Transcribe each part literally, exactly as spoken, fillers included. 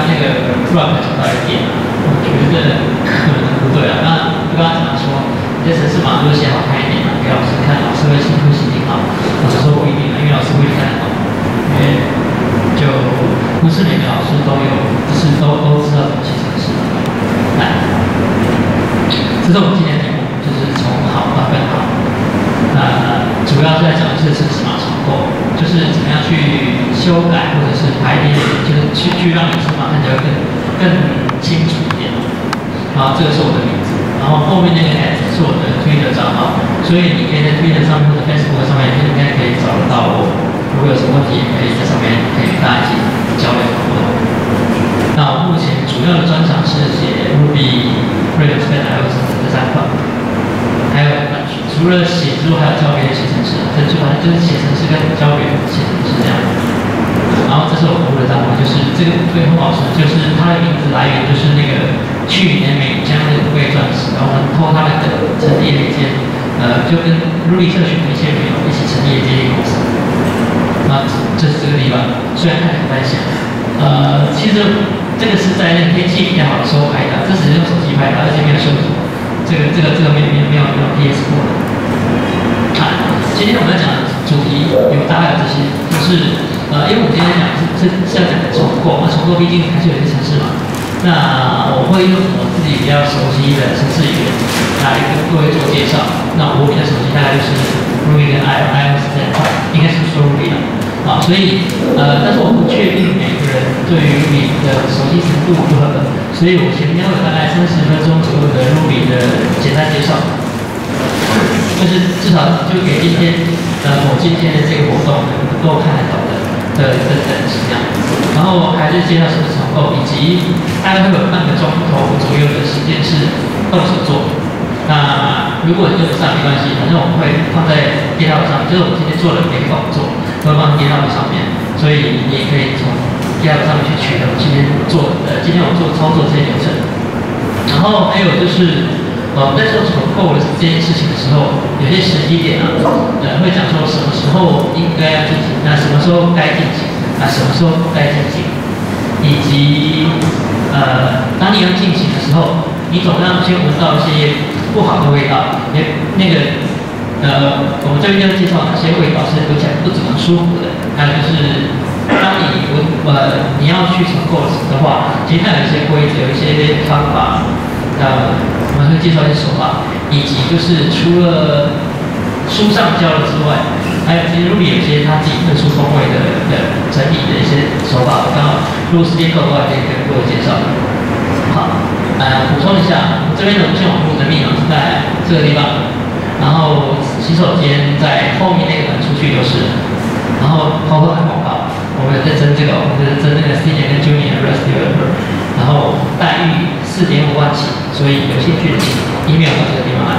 刚那个 run 找到一点啊，我觉得可能不对啊。那我刚刚讲说，你在程式码如果写好看一点啊，给老师看，老师会心会心情好。老师说不一定啊，因为老师不一定看得懂，因为就不是每个老师都有，就是都都知道怎么写程式的。来，这是我们今天的题目，就是从好到更好。那主要是在讲的是程式码重构，就是怎么样去修改或者是排列，就是去去让你程式码看起来更更清楚一点。然后这个是我的名字，然后后面那个 at 是我的 Twitter 账号，所以你可以在 Twitter 上面或者 Facebook 上面应该可以找得到我。如果有什么问题，也可以在上面可以跟大家一起交流讨论。那我目前主要的专长是写 Ruby、Rails 跟 iOS 这三块，还有除了写之外，还有教别人写程式，这就反正就是写程式跟教别人写程式这样。然后这是我服务的账号，就是这个最后老师，就是他的名字来源就是那个去年美江那个五位钻石，然后透过他们的成立了一间，呃，就跟 Ruby 社群的一些朋友一起成立了这间公司。啊，这是这个地方，虽然看起来很小，呃，其实这个是在那个天气比较好的时候拍的，这只是用手机拍的，而且没有修图。这个这个这个没有没有没有没有 P S 过的。啊，今天我们要讲的主题有大概有这些，就是呃，因为我们今天讲是是是要讲的重构，那重构毕竟还是有些程式嘛。那我会用我自己比较熟悉的程式语言来跟各位做介绍。那我比较熟悉大概就是 Ruby 跟 iOS 这一块，应该是说 Ruby 了。啊，所以呃，但是我不确定每个人对于 Ruby 的熟悉程度如何，所以我前面会有大概三十分钟左右的 Ruby 的简单介绍，就是至少就给今天呃我今天的这个活动能够看得懂的的的等级这样，然后还是介绍什么重构，以及大概会有半个钟头左右的时间是动手做。那如果你跟不上没关系，反正我们会放在电脑上，就是我们今天做的每个动作。都会放电脑上面，所以你也可以从电脑上面去取得我今天做呃今天我做操作这些流程。然后还有就是，呃，在做重构的这件事情的时候，有些时机点啊，呃，会讲说什么时候应该要进行，那什么时候该进行，那什么时候不该进行，以及呃，当你要进行的时候，你总要先闻到一些不好的味道，那那个。呃，我们这边就介绍哪些味道是读起来不怎么舒服的。还有就是，当你闻呃你要去重构的话，其实它有一些规则，有一些方法，呃，我们会介绍一些手法，以及就是除了书上教的之外，还有其实 Ruby 有一些他自己特殊风味的的整理的一些手法，我刚好如果时间够的话，可以跟各位介绍。好，呃，补充一下，我这边的无线网络的密码是在这个地方。然后洗手间在后面那个门出去就是，然后包括打广告，我们有在争这个，我们在争那个 Senior 跟 Junior Rest Developer， 然后待遇四点五万起，所以有兴趣的请 email 到这个地方来。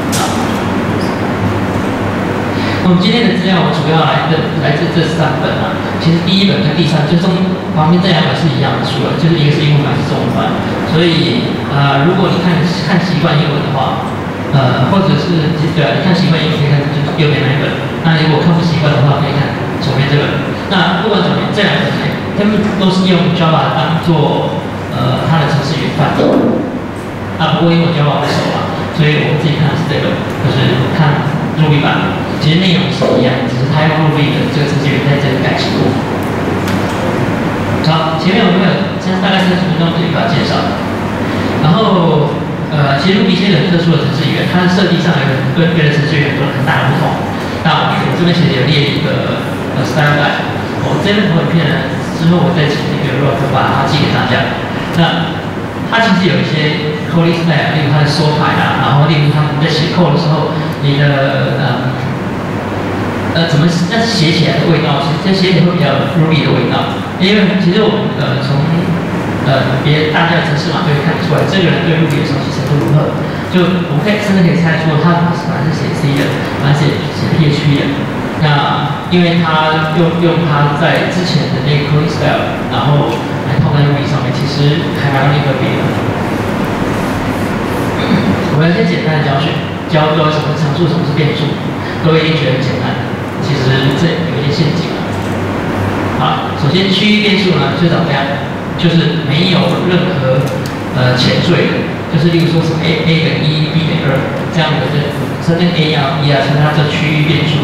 那我们今天的资料主要来自来自这三本啊，其实第一本跟第三，就中旁边这两本是一样的书了，就是一个是英文版，是中文版，所以呃，如果你看看习惯英文的话。呃，或者是对啊，你看习惯也可以看就右边那一本。那如果看不习惯的话，可以看左边这本。那不管怎么样，这两本他们都是用 Java 当做呃它的程式语言范例。啊，不过因为我 Java 不熟啊，所以我自己看的是这个，就是看 Ruby 版。其实内容是一样，只是它用 Ruby 的这个程式语言在这里改写过。好，前面我们有先大概三十分钟可以把它介绍，然后。呃，其实 Ruby 是一个很特殊的程式语言，它的设计上有跟别的程式语言有很大的不同。那我这边其实有列一个呃 style guide， 我这边投影片呢之后我再请那个 Rock 把它寄给大家。那它其实有一些 coding style， 例如它的缩排啊，然后例如他们在写 code 的时候，你的呃呃怎么但是写起来的味道，其实这写起来会比较 Ruby 的味道，因为其实我们呃从呃，别大家的程式码就会看得出来，这个人对 Ruby 的熟悉程度如何。就我们可以甚至可以猜出他本来是写 C 的，本来写写 P H P 的。那因为他用用他在之前的那个 coding style， 然后来套在 Ruby 上面，其实还蛮容易分别的。我们先简单的教学，教各位什么是常数，什么是变数。各位一定觉得很简单，其实这有一些陷阱。好，首先区域变数呢，就长这样。 就是没有任何呃前缀的，就是例如说是 A A 等一 B 等二这样的认符，这跟 A 啊 B 啊是它的区域变数。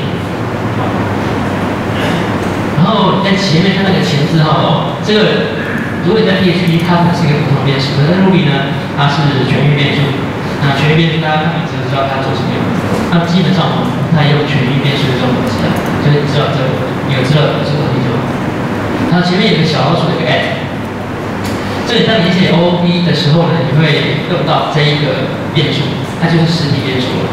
然后在前面它那个前字号哦，这个如果你在 P H P 它可能是一个不同变数，可是在 Ruby 呢，它是全域变数。那全域变数大家看名字就知道它做什么用。那基本上我们不太用全域变数这种东西啊，就是知道这个有知道有这个东西就好。然后前面有个小老鼠的一个 at， 这里当你写 O O P 的时候呢，你会用到这一个变数，它就是实体变数了。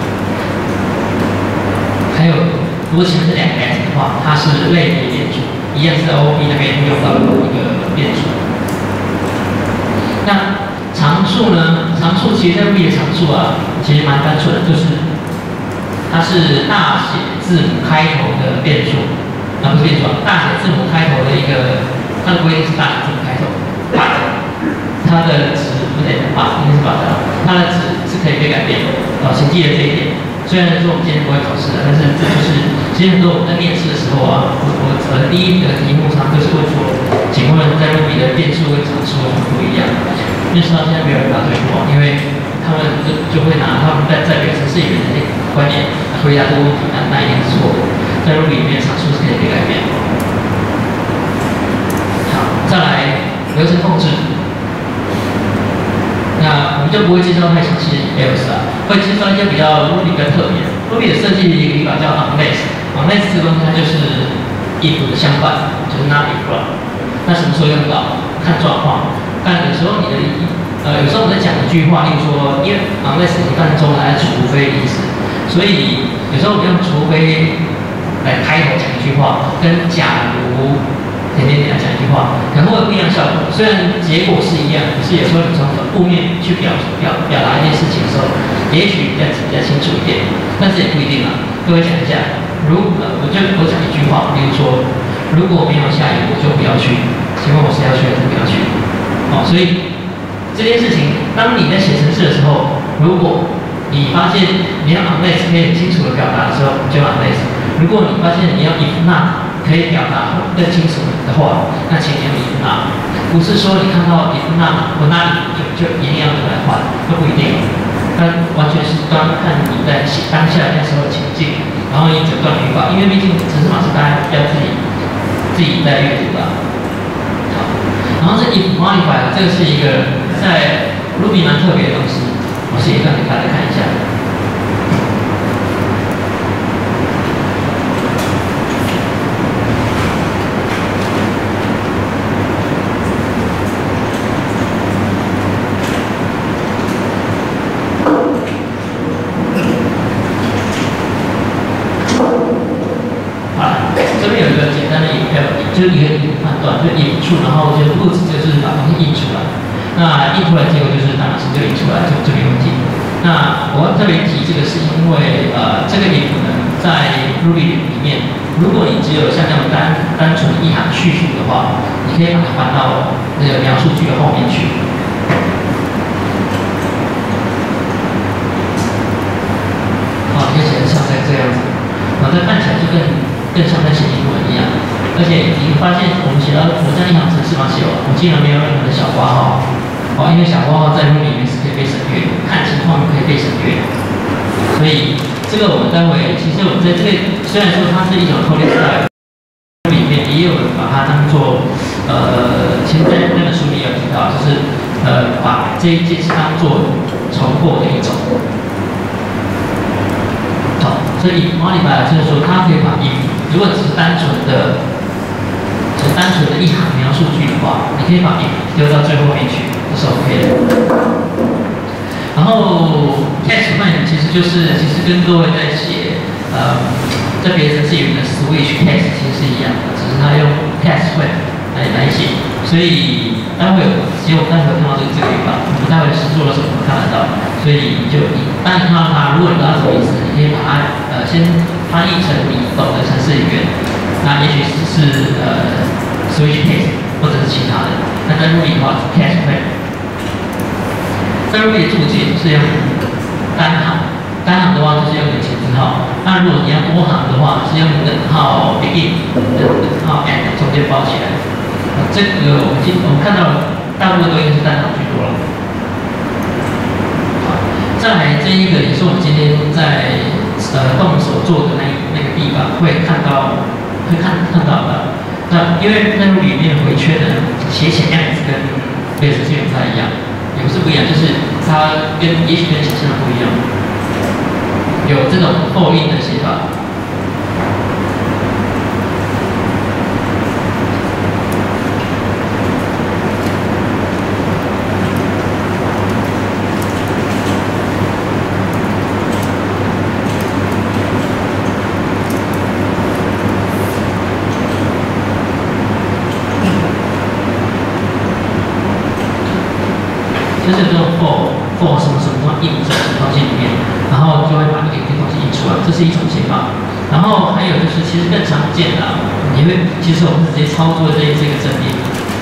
还有，如果前面是两个 at 的话，它是类别变数，一样是 O O P 那边会用到的一个变数。那常数呢？常数其实在 Ruby 的常数啊，其实蛮单纯的，就是它是大写字母开头的变数，啊不是变数，大写字母开头的一个，它的规定是大写字母开头 ，but 它的值不对 ，but 应该是 but 它的值是可以被改变的，啊，请记得这一点。虽然说我们今天不会考试的，但是这就是其实很多我们在面试的时候啊，我我呃第一个题目上就是问说，请问在 Ruby 的变数跟常数有什么不一样？面试到现在没有人答对过，因为他们就就会拿他们在在表程式里面的那个观念回答这个问题，那那一定是错的。在 Ruby 里面常数是可以被改变的。好，再来流程控制。那我们就不会介绍太详细的 else 啦，会介绍一些比较 Ruby 比较特别的。Ruby 的设计一个语法叫 unless，unless 这个东西它就是 if 的相反，就是 not if 了。那什么时候用到？看状况。但有时候你的呃，有时候我们在讲一句话，例如说，因为 unless 你看中来除非的意思，所以有时候我们用除非来开头讲一句话，跟假如点点点来讲一句话，可能会有不一样的效果。虽然结果是一样，可是有时候你从负面去表表表达一件事情的时候，也许比较比较清楚一点，但是也不一定啊。各位想一下，如呃，我就我讲一句话，比如说，如果没有下雨，我就不要去。请问我是要去还是不要去？哦，所以这件事情，当你在写程式的时候，如果你发现你要 unless 可以很清楚的表达的时候，你就 unless； 如果你发现你要 if not 可以表达更清楚的话，那请你用 if not。不是说你看到 if not 或 not 就就一定要拿来换，都不一定。它完全是端看你在写当下那时候的情境，然后一整段语法，因为毕竟程式码是大家要自己自己在阅读的。然后这 if modify 这个是一个在 Ruby 蛮特别的东西，我写一段给大家看一下。啊，这边有一个简单的 if， 就是一个判断，就 if true， 然后就不止就是把东西印出来。那印出来结果就是当然是就印出来，就就没问题。那我要特别提这个，是因为呃，这个 if 呢，在 Ruby 里面，如果你只有像那种单单纯的一行序数的话，你可以把它搬到那个描述句的后面去。好，你可以写的像在这样子，然后这看起来就更更像在写英文一样。而且你发现我们写到我在一行程式码写完，我竟然没有任何的小括号。哦，因为小括号在 Ruby 里面是可以被省略的，看情况可以被省略的。所以这个我们待会，其实我们在这个虽然说它是一种 coding style， 里面也有人把它当做呃，其实在那本书里也有提到，就是呃把这一件事当做重构的一种。好，所以 modify 就是说它可以把 if 如果只是单纯的。单纯的一行描述句的话，你可以把 if 丢到最后面去，这是 OK 的。然后 case when 其实就是其实跟各位在写呃在别的程式里面的 switch case 其实是一样的，只是它用 case when 来来写。所以待会有，其实我待会看到这个这个语法，我们待会实做的时候我们看得到。所以就你当你看到它，如果你不知道什么意思，你可以把它呃先翻译成你懂的程式语言。那也许是呃 switch case 或者是其他的。那在 Ruby 的话是 case when。在 Ruby 的注解是用单行，单行的话就是用前字号。那如果你要多行的话，是用等号 begin 等号 end 中间包起来。 这个我们今我们看到大部分都应该是单行居多了。好，再来这一个也是我们今天在呃动手做的那那个地方会看到会看看到的。那因为那里面回圈呢，写起 ends 跟 base 基本不太一样，也不是不一样，就是它跟也许跟想象的不一样，有这种后印的写法。就是这种 for for 什么什么东西印在什么东西里面，然后就会把一个东西印出来，这是一种写法。然后还有就是，其实更常见的、啊，你会其实我们是直接操作这这个阵列。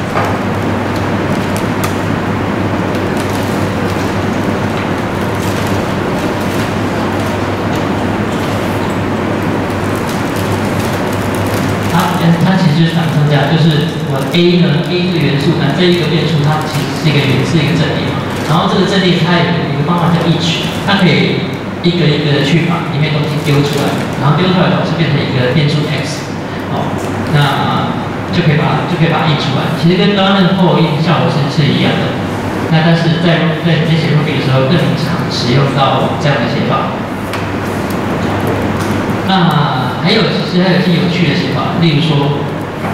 它它其实就是反增加，就是我 A 呢 A 这个元素呢这一个变数，它其实是一个元是一个阵列。然后这个阵列它有一个方法叫 each， 它可以一个一个的去把里面东西丢出来，然后丢出来的东西变成一个变数 x， 哦，那就可以把就可以把它印出来。其实跟刚刚那个 for 印效果是是一样的。那但是在在在写 Ruby 的时候更常使用到这样的写法。那还有其实还有一些有趣的写法，例如说。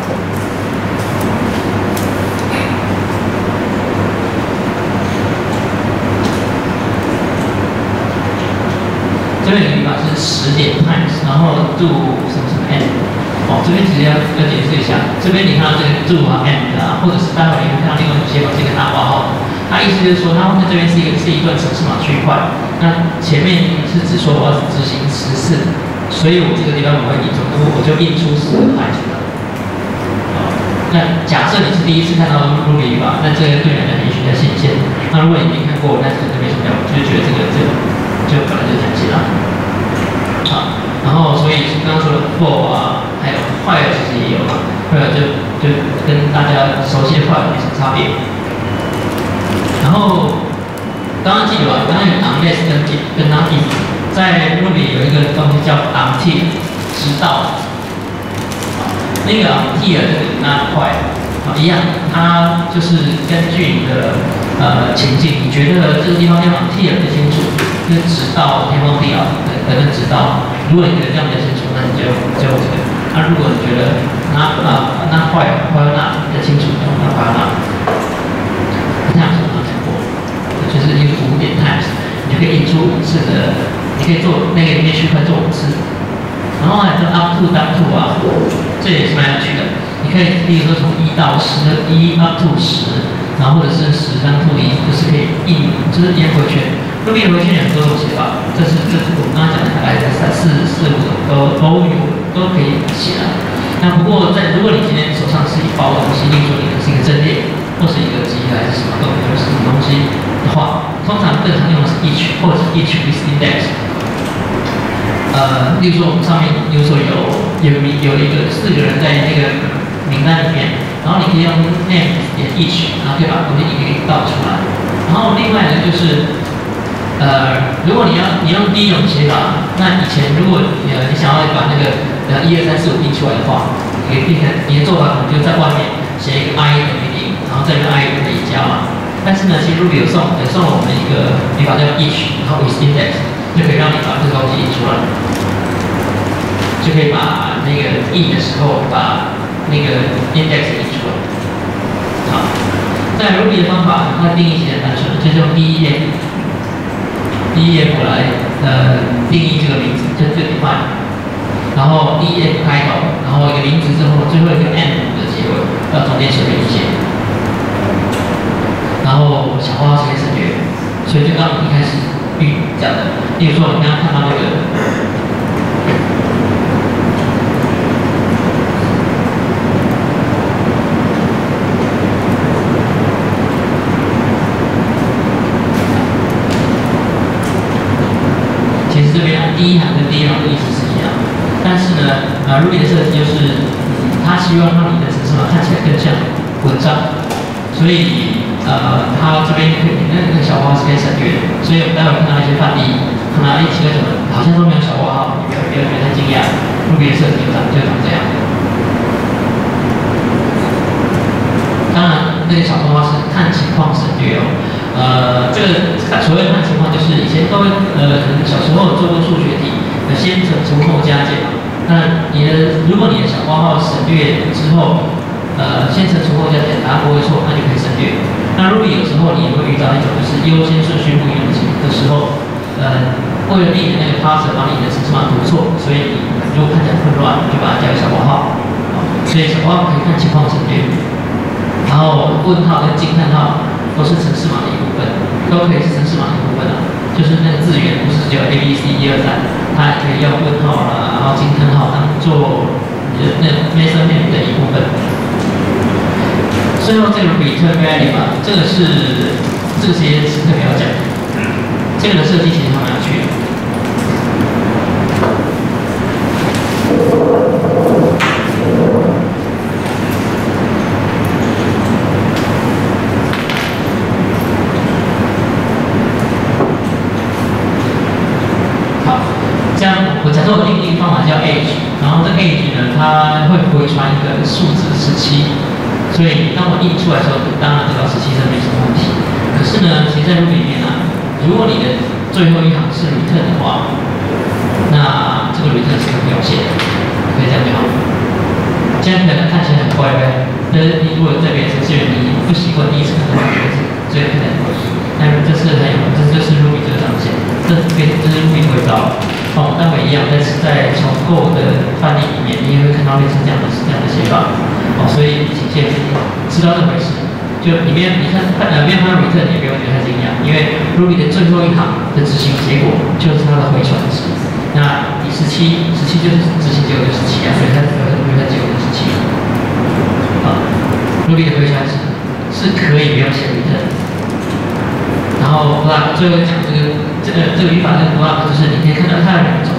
这边的语法是十点 times， 然后 do 什么什么 end， 哦，这边其实要要解释一下，这边你看到这个 do 啊 end 啊，或者是待会你会看到另外一种写法是一个大括号，它意思就是说它后面这边是一个是一段程式码区块，那前面是指说我要执行十次，所以我这个地方我会印出，我就印出十个 times 了。那假设你是第一次看到 Ruby 语法，那这个对你来讲也许较新鲜。那如果你没看过，那可能没什么了，就觉得这个这个。就本来就讲起来，好，然后所以刚刚说的 for 啊，还有 while 其实也有嘛 while 就就跟大家熟悉的 while 没什么差别。然后刚刚记得吧？刚刚有 unless 跟跟 not if， 在 Ruby 有一个东西叫 until， 直到，那个 until 这个 not while， 啊一样，它就是根据你的呃情境，你觉得这个地方要 until 不清楚。就是直到天荒地老，可能直到，如果你觉得这样比较清楚，那你就就 OK。那如果你觉得那啊那坏坏那比较清楚，那坏那，这样子我们讲过，就是一个五点 times， 你就可以印出五次的，你可以做那个里面区块做五次。然后还有 up to down to 啊，这也是蛮有趣的。你可以，比如说从一到十，一 up to 十，然后或者是十 down to 一，就是可以印，就是沿回圈。Ruby 的回圈有很多种写法，这是这是我们刚刚讲的大概三四四五种都都有都可以写啊。那不过在如果你今天手上是一包东西，例如说你的是一个阵列，或是一个集还是什么东西，或是什么东西的话，通常更常用的是 each 或者是 each with index。呃，例如说我们上面，比如说有有有一个四个人在那个名单里面，然后你可以用 name 点 each， 然后可以把东西一个一个倒出来。然后另外呢就是。呃，如果你要你用第一种写法，那以前如果呃你想要把那个呃一二三四五印出来的话，你可以变成你的做法可能就在外面写一个 i 等于零，然后这边 i 可以加嘛。但是呢，其实 Ruby 有送有送了我们一个语法叫 each， 然后 with index， 就可以让你把这个东西印出来，就可以把那个印的时候把那个 index 印出来。好，在 Ruby 的方法，它定义其实很单纯，就是用 def。def 来呃定义这个名字，就这个 define， 然后 def 开头，然后一个名字之后，最后一个 end 的结尾，要中间写一些，然后小花直接省略，所以就刚刚一开始预讲的，例如说我们刚刚看到那个。第一行跟第一行的意思是一样，但是呢，呃 ，Ruby 的设计就是，嗯，它希望让你的程式码看起来更像文章，所以呃，它这边可以那个小括号是可以省略的。所以我们待会看到一些范例，看到哎奇怪怎么好像都没有小括号，你不要不要觉得太惊讶 ，Ruby 的设计就长就长这样。当然，那个小括号是看情况省略哦。呃，这个所谓的看情况，就是以前各位呃可能小时候做过数学题，呃先乘除后加减嘛。那你的如果你的小括号省略之后，呃先乘除后加减，答案不会错，那就可以省略。那 Ruby 有时候你也会遇到一种就是优先顺序不一样的时候，呃为了避免那个 parser 把你的程式码读错，所以你如果看起来混乱，你就把它加个小括号。所以小括号可以看情况省略。然后问号跟惊叹号都是程式码的一部分，都可以是程式码的一部分啊。就是那个字源不是只有 A B C 一二三，它也可以用问号啦，然后惊叹号当做你的那 method name 的一部分。最后这个 return value 嘛，这个是这个其实是特别要讲的，这个的设计其实还蛮有趣的。我定义方法叫 age， 然后这 age 呢，它会回传一个数字十七，所以当我印出来的时候，当然得到十七这没什么问题。可是呢，其实在 Ruby 里面啊，如果你的最后一行是 return 的话，那这个 return 是不用写的，可以这样就好。这样可能看起来很怪呗，但是你如果在别的程序员你不习惯第一次看到这个字，所以可能，但这是很有，这这是 Ruby 这个章节，这是非这是 Ruby 轨道。哦，待会一样，但是在重构的范例里面，你也会看到类似这样的这样的写法。哦，所以请先知道这回事。就里面你看呃，面翻 return 也不用觉得太惊讶，因为 Ruby 的最后一行的执行结果就是它的回传值。那你十七，十七就是执行结果就十七啊，所以它回传结果就十七。啊 ，Ruby 的回传值是可以不用写 return。然后 block 最后讲这个这个这个语法这个 block 就是你可以看到它有两种。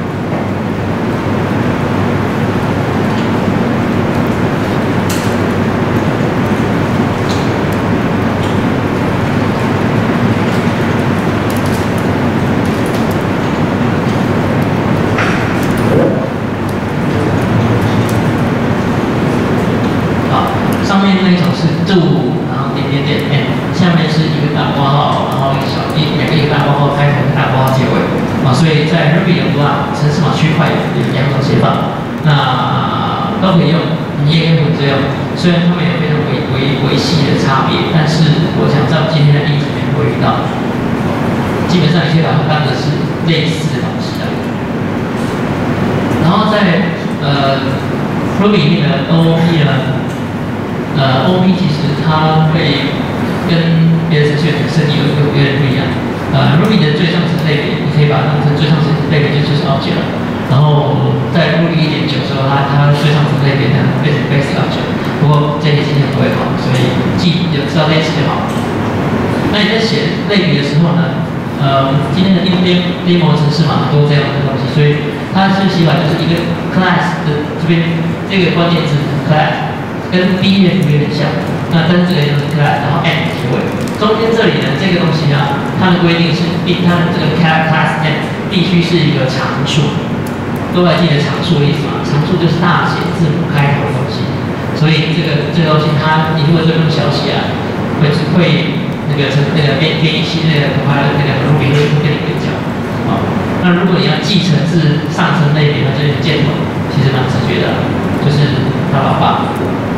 好，上面那一种是 do， 然后点点点 and， 下面是一个大括号。一两个一个大括号开头，一个大括号结尾啊，所以在 Ruby 的话，程式码区块有两种写法，那都可以用，你也可以混着用。虽然它们有非常微微微细的差别，但是我想在今天的例子里面不会遇到。基本上你可以把它当的是类似的东西的。然后在呃 Ruby 里面的 O O P 呢，呃 O O P 其实它会跟别的程序员的设计有有有点不一样。呃 ，Ruby 的最上层类别，你可以把它当成最上层类别就就是 object 了。然后在 Ruby 一点九的时候，它它最上层类别呢变成 basic object。不过这些今天不会考，所以记就知道这些就好。那你在写类别的时候呢，呃，今天的 demo 程式嘛，都这样的东西，所以它的写法就是一个 class 的这边这个关键字 class 跟 B F 有点像。那但是这个就是 class， 然后 and 结尾，中间这里呢，这个东西啊，它的规定是必它的这个 class and 必须是一个常数。各位还记得常数的意思吗？常数就是大写字母开头的东西，所以这个这个东西它，你如果是用小写啊，会会那个那个编编译器那个恐怕那个 Ruby 会跟你对焦。好，那如果你要继承至上层类别，那就是箭头，其实蛮直觉的，就是他老爸。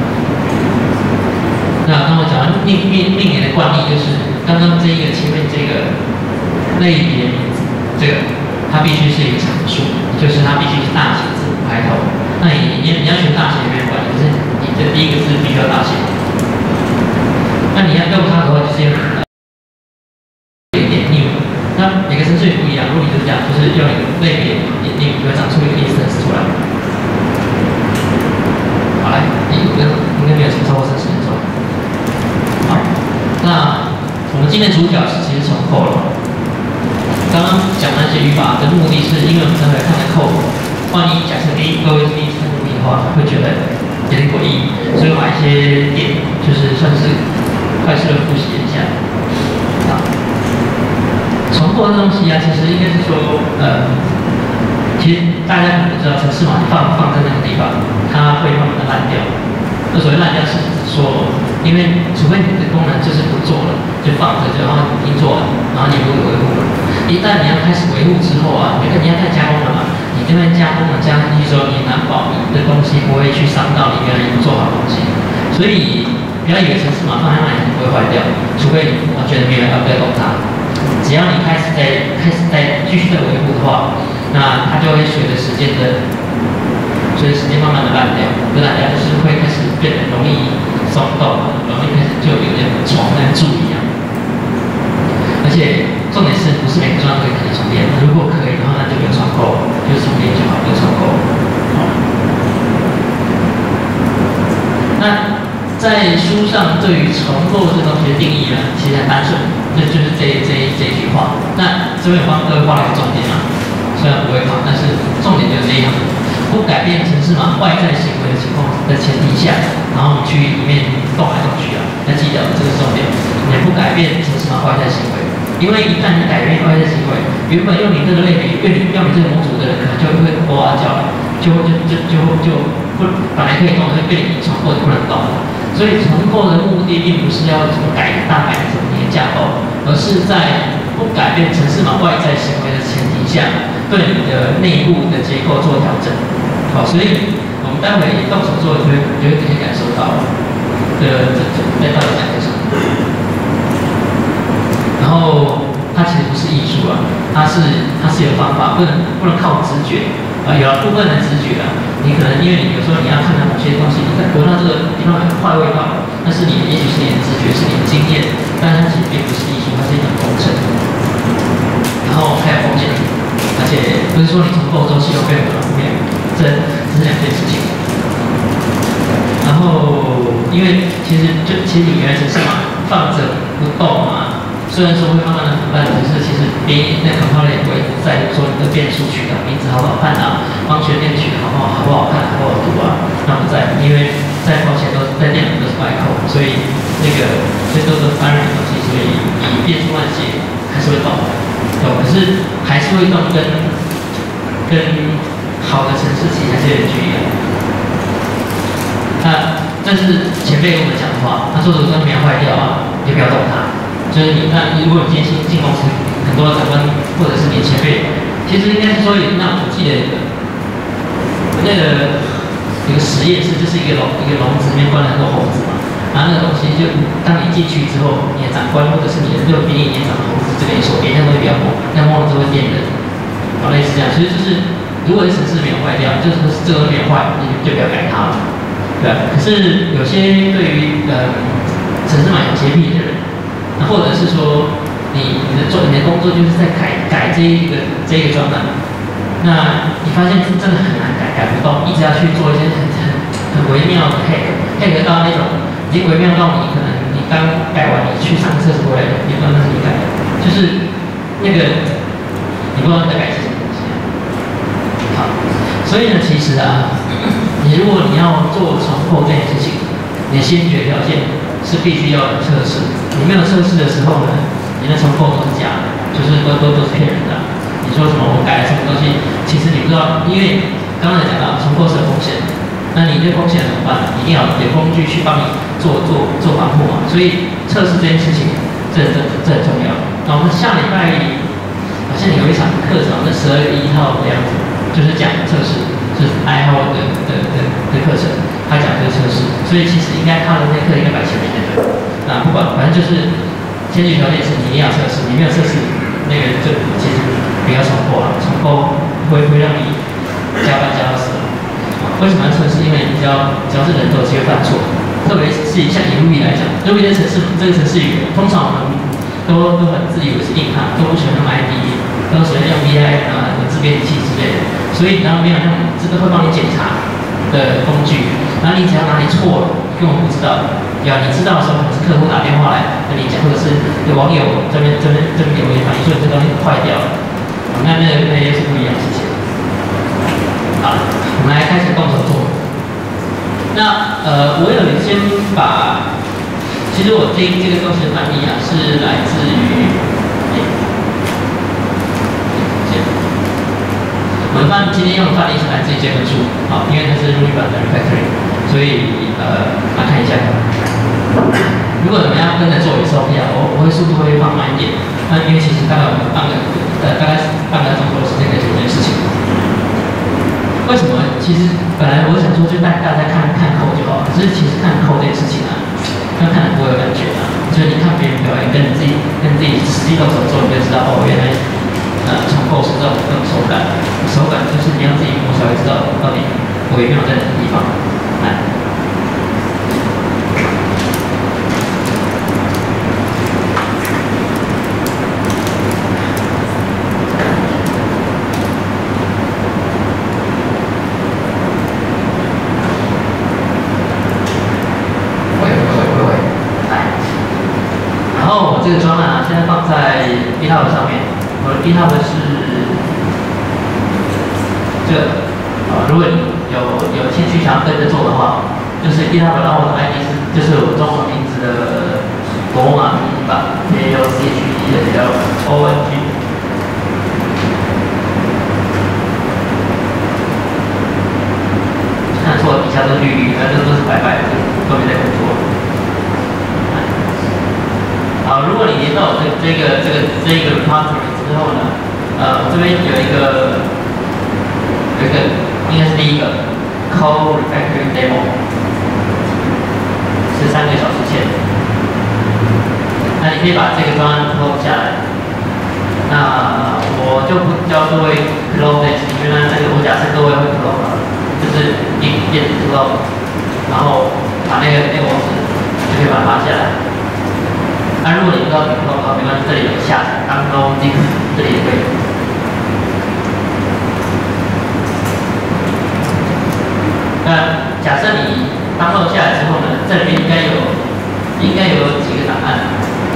那刚我讲完命命命名的惯例，就是刚刚这一个前面这个类别名字，这个它必须是一个常数，就是它必须是大写字母开头。那你你你要选大写也没有关系，可是你的第一个字必须要大写。那你要用它的话，就是用一点 new。那每个程序也不一样，如果你就是这样，就是用一个类别点 new， 就会长出一个 instance 出来。好来，你应该应该没有什么超过三十分钟。好，那我们今天的主角是其实重构了。刚刚讲那些语法的目的是，因为我们待会看的 code， 万一假设 A 各位是第一次看 Ruby 的话，会觉得有点诡异，所以我还些点，就是算是快速的复习一下。啊，重构的东西啊，其实应该是说，呃，其实大家可能知道，程式码放放在那个地方，它会慢慢的烂掉。那所谓烂掉是指说，因为除非你的功能就是不做了，就放着，然后已经做完，然后你不维护了。一旦你要开始维护之后啊，你看你要再加工了嘛，你这边加工了加进去之后，你难保你的东西不会去伤到你原来已经做好的东西。所以不要以为程式码放在那里不会坏掉，除非你完全没有要再动它。只要你开始在开始在继续在维护的话，那它就会随着时间的随着时间慢慢的烂掉，不烂掉就是会开始变得容易松动，容易开始就有点虫跟蛀一样。而且重点是不是每个装置都可以充电？如果可以的话，那就不用窗口，就是充电就好，不用窗口。好，那在书上对于重构这东西的定义呢，其实很单纯，这就是这这这一句话。那这边帮各位画了一个重点啊，虽然不会考，但是重点就是这样。不改变程式码外在行为的情况的前提下，然后你去里面动来动去啊，要记得这个重点，你不改变程式码外在行为，因为一旦你改变外在行为，原本用你这个类比，用你用你这个模组的人可能就会哇哇叫了，就就就就就不本来可以动，会被你重构就不能动了。所以重构的目的并不是要什么改大改什么你的架构，而是在不改变程式码外在行为的前提下，对你的内部的结构做调整。好，所以我们待会动手做，就会就会可以感受到这这这在到底讲些什么。然后它其实不是艺术啊，它是它是有方法，不能不能靠直觉啊，有部分的直觉啊。你可能因为你有时候你要看到某些东西，你看闻到这个地方很坏味道，那是你也许是你的直觉，是你的经验，但它其实并不是艺术，它是一种工程。然后还有风险，而且不是说你重构之后系统变得很没有。这这是两件事情。然后，因为其实就其实你原来程式码放着不动嘛，虽然说会慢慢的腐烂，可是其实别那 compiler 也不会在乎说你的变数取的名字好不好看啊，方旋列取的好不好好不好看，好不好读啊，那不在乎，因为在目前都在电脑都是 bytecode， 所以那个这都是 binary 的东西，所以以变数乱写还是会动，动，可是还是会动跟跟好的程式其实还是有点距离的。那这是前辈跟我们讲的话，他说如果没有坏掉啊，你就不要动它。就是你那如果你今天新进公司，很多长官或者是你前辈，其实应该是说有那我记得那个有个实验室，就是一个笼一个笼子里面关了很多猴子嘛，然后那个东西就当你进去之后，你的长官或者是你的就比你年长的猴子这边说，别人会比较猛，那摸了之后会电人，好类似这样，其实就是。如果是程式没有坏掉，就是这个没有坏，你就不要改它了，对吧？可是有些对于呃程式码有洁癖的人，那或者是说你你的做你的工作就是在改改这一个这一个专栏，那你发现真的很难改，改不动，一直要去做一些很很很微妙的 hack，hack 到那种已经微妙到你可能你刚改完，你去上厕所回来，你不知道那是你改的，就是那个你不知道你在改什么。好，所以呢，其实啊，你如果你要做重构这件事情，你的先决条件是必须要有测试。你没有测试的时候呢，你的重构都是假的，就是都都都是骗人的。你说什么我改了什么东西，其实你不知道，因为刚才讲到重构是有风险，那你对风险怎么办？一定要有工具去帮你做做做防护嘛。所以测试这件事情，这这这很重要。那我们下礼拜好像有一场课程，是十二月一号的样子。就是讲测试，是 I 号的的的的课程，他讲这个测试，所以其实应该他的那课应该摆前面的。那不管，反正就是先决条件是你一定要测试，你没有测试，那个就其实不要重构啊，重构会会让你加班加到死。为什么要测试？因为你只要只要是人都有机会犯错，特别是像以 Ruby 来讲 ，Ruby 的程式这个程式语言，通常我们都都很自以为是硬汉，都不喜欢用 I D E， 都喜欢用 V I 啊、文字编辑器之类的。所以然后没有那种这个会帮你检查的工具，然后你只要哪里错了，根本不知道，对吧？你知道的时候，可能是客户打电话来跟你讲，或者是有网友这边这边这边留言反映说你这东西坏掉了，那那那又是不一样的事情。好，我们来开始动手做。 那呃，我有先把，其实我这这个东西的翻译啊，是来自于，我的翻今天用的翻译是来自于这本书，好，因为它是 Ruby 版的 refactoring， 所以呃，来看一下。如果怎么样跟着做 S O P 啊，我我会速度会放慢一点，那因为其实大概我们半个呃大概半个钟头的时间可以做这件事情。为什么？其实本来我想说就带大家看看扣就好，可是其实看扣这件事情啊，要看得不会有感觉啊。就是你看别人表演，跟你自己跟自己实际动手做，你就知道哦，原来呃从构思这种这种手感，手感就是你要自己摸才会知道到底微妙在哪个地方。来。这个专栏啊，现在放在 GitHub 上面。我的 GitHub 是这个啊，如果你有有兴趣想要跟着做的话，就是 GitHub， 然后我的 I D 是就是我中文名字的罗马拼音吧 ，A U C H E L O N G。看错，底下都是绿绿的，这都是白白的，都没在工作。好，如果你连到我这这个这个这个 repository 之后呢，呃，我这边有一个有一个应该是第一个 code refactoring demo， 是三个小时前。那你可以把这个专案 close 下来。那我就不教各位 close this， 因为呢，这个我假设各位会 close 了，就是一电子 close， 然后把那个那个网址就可以把它发下来。那、啊、如果你不知道怎么弄的话，没关系，这里有下载 download link， 这里也可以。那假设你 download 下来之后呢，这里面应该有应该有几个档案。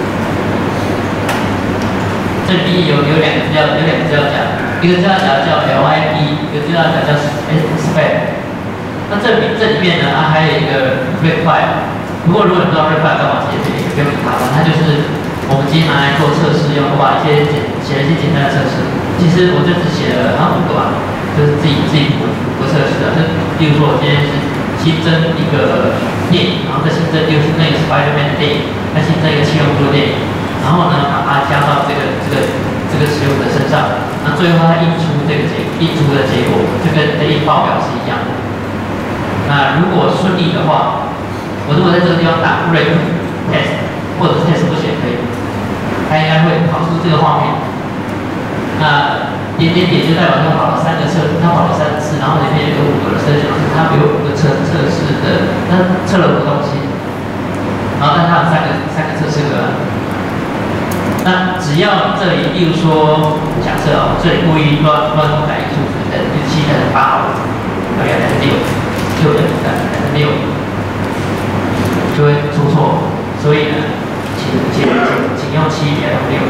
这里面有有两个资料，有两个资料夹，一个资料夹叫 L I P， 一个资料夹叫 spec。那这里这里面呢，啊还有一个 web file。不过如果你不知道 web file 干嘛，其实也不用查了，它就是我们今天拿来做测试用，我把一些简写了一些简单的测试。其实我这只写了好像五个吧，就是自己自己补补测试的。就比如说我今天是新增一个电影，然后再新增又新增一个 Spider-Man 的电影，再新增一个七龙珠的电影，然后呢把它加到这个这个这个使用者身上，那最后它印出这个结印出的结果就跟这一报表是一样的。那如果顺利的话，我如果在这个地方打 ref test 或者是 test 不写可以，它应该会跑出这个画面。那点点点就代表它跑了三个测，它跑了三次，然后里面有五个测试，它有五个测测试的，它测了五个东西，然后但它有三个三个测试个案。那只要这里，例如说假设哦，这里故意乱乱改一个数字，呃，就七改成八好了，大概还是六，六等于三，还是六。就会出错，所以呢，请请请请用七别用六，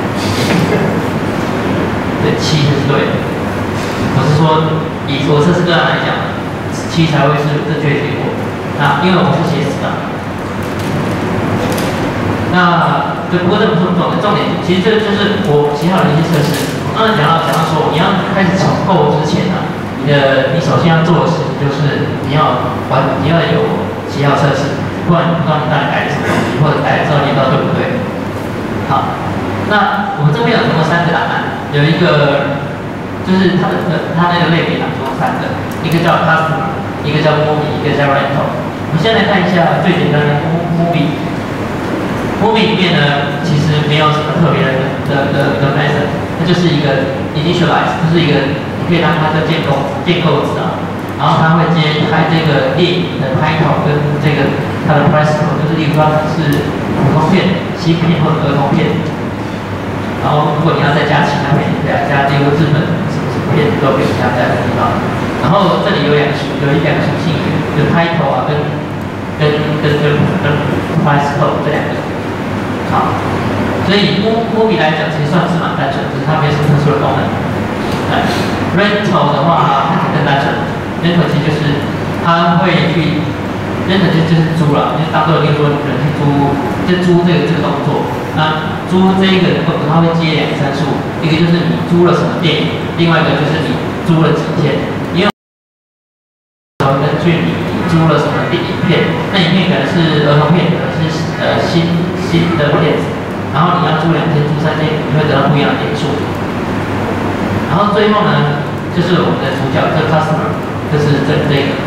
对，七是对的。我是说，以我测试个案来讲，七才会是正确结果。那因为我是写死的。那对，不过这不是重点，重点其实这就是我其他的一些测试。我刚才讲到讲到说，你要开始重构之前呢、啊，你的你首先要做的事情就是你要完，你要有其他测试。不然你不知道你到底改了什么东西，或者改了之后你不知道对不对。好，那我们这边有总共三个档案，有一个就是它的它那个类别当中三个，一个叫 customer， 一个叫 movie， 一个叫 rental。我们先来看一下最简单的 movie。movie 里面呢，其实没有什么特别的的的的 method， 它就是一个 initialize， 就是一个你可以当它的建构建构词啊。然后它会接拍这个电影的拍头跟这个它的 price code， 就是例如说是普通片、新片或者儿童片。然后如果你要再加其他片，你可以加这个日本什么什么片都可以加在这个地方。然后这里有两属有一两个属性，就拍头啊跟跟跟跟跟 price code 这两个。好，所以 movie 来讲其实算是蛮单纯，只是它没什么特殊的功能。rental 的话，它更单纯。rental 其实就是它会去 rent 就就是租了，就当做例如说人去租，就租这个这个动作。那租这一个它会接两个参数，一个就是你租了什么电影，另外一个就是你租了几天。因为根据你租了什么电影片，那影片可能是儿童片，可能是呃新新的片子，然后你要租两天、租三天，你会得到不一样的点数。然后最后呢，就是我们的主角，这个 customer， 就是这这个。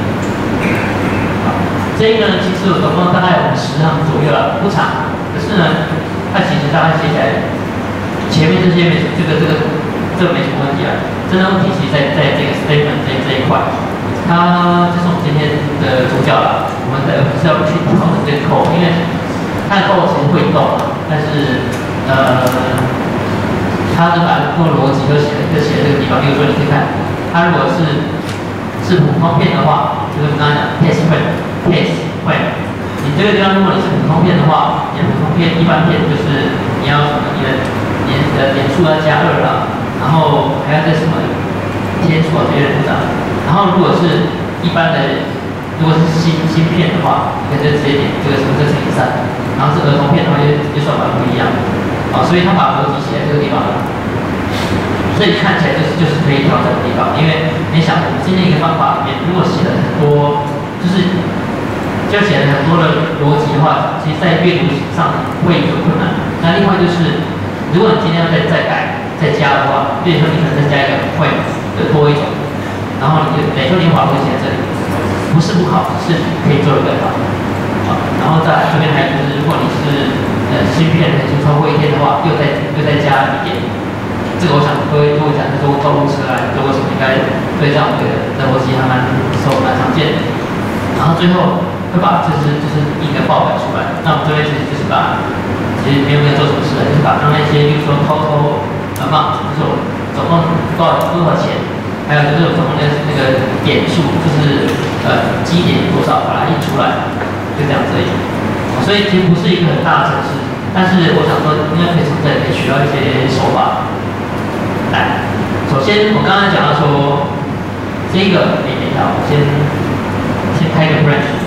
这个呢，其实我总共大概有十行左右了，不长。可是呢，它其实大概写起来，前面这些没这个这个这个没什么问题啊。真的问题其实在在这个 statement 这这一块，它就是我们今天的主角了。我们的是要去调整这个 code， 因为它的 code 其实会动啊，但是呃，它的把这个逻辑都写就写在这个地方。比如说，你可以看，它如果是是普通片的话，就是我们刚才讲 test point。case 会，你这个地方如果你是普通片的话，你普通片一般片就是你要什么，你的年的点数要加二了，然后还要再什么天数啊这些复杂。然后如果是一般的，如果是新新片的话，你可以就直接点这个什么这乘以三，然后是儿童片的话就就算法不一样，啊，所以他把逻辑写在这个地方了。所以看起来就是就是可以调整的地方，因为你想，我们今天一个方法里面，如果写了很多，就是就写了很多的逻辑的话，其实在阅读上会有困难。那另外就是，如果你今天要再再改再加的话，比如说你可能再加一个会的多一种，然后你就等于说你把逻辑写在这里，不是不好，是可以做得更好。好，然后再来这边还有就是，如果你是呃芯片很超过一天的话，又再又再加一点。这个我想各位如果讲是做购物车啊，做过什么应该对这样的逻辑还蛮受蛮常见的。然后最后。会把就是就是一个报表出来，那我们这边其实就是把，其实没有没有做什么事，就是把刚那些，比如说 total amount，就是我总共多少多少钱，还有就是我总共的那个点数，就是呃基点多少，把它印出来，就这样子而已。所以其实不是一个很大的程式，但是我想说，应该可以从这里可以学到一些手法。来，首先我刚才讲到说，这个没点到，我先先开个 branch。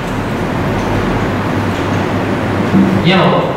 因为我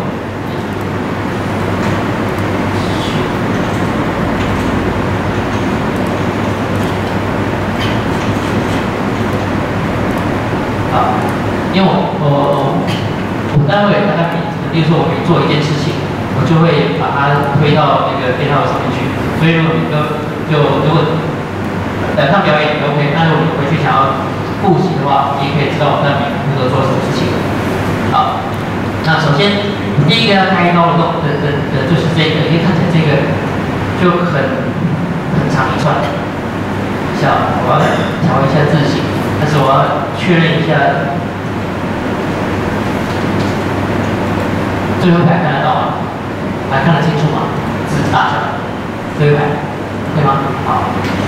好，因为我我我待会大概比如说我每做一件事情，我就会把它推到那个 GitHub 上面去。所以如果你就就如果来看表演也 OK， 那如果你回去想要复习的话，你也可以知道我在每个步骤做什么事情。好。那首先，第一个要开高的动的的的就是这个，因为看起来这个就很很长一串。像我要调一下字型，但是我要确认一下，最后一排看得到吗？还看得清楚吗？字大小，最后一排，对吗？好。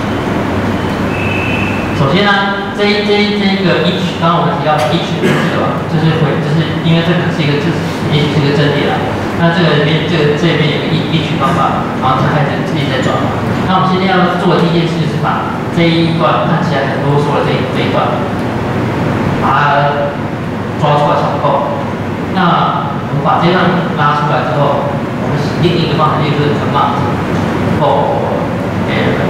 首先呢，这这这个 each， 刚刚我们提到 each 这个，就是会，就是因为这个是一个，这也许是一个阵列啦。那这个边这个这边有个 each 方法，然后它开始自己在转。那我们今天要做的第一件事就是把这一段看起来很啰嗦的这这一段，把它抓出来重构。那我们把这一段拉出来之后，我们另一个方法就是 command for error。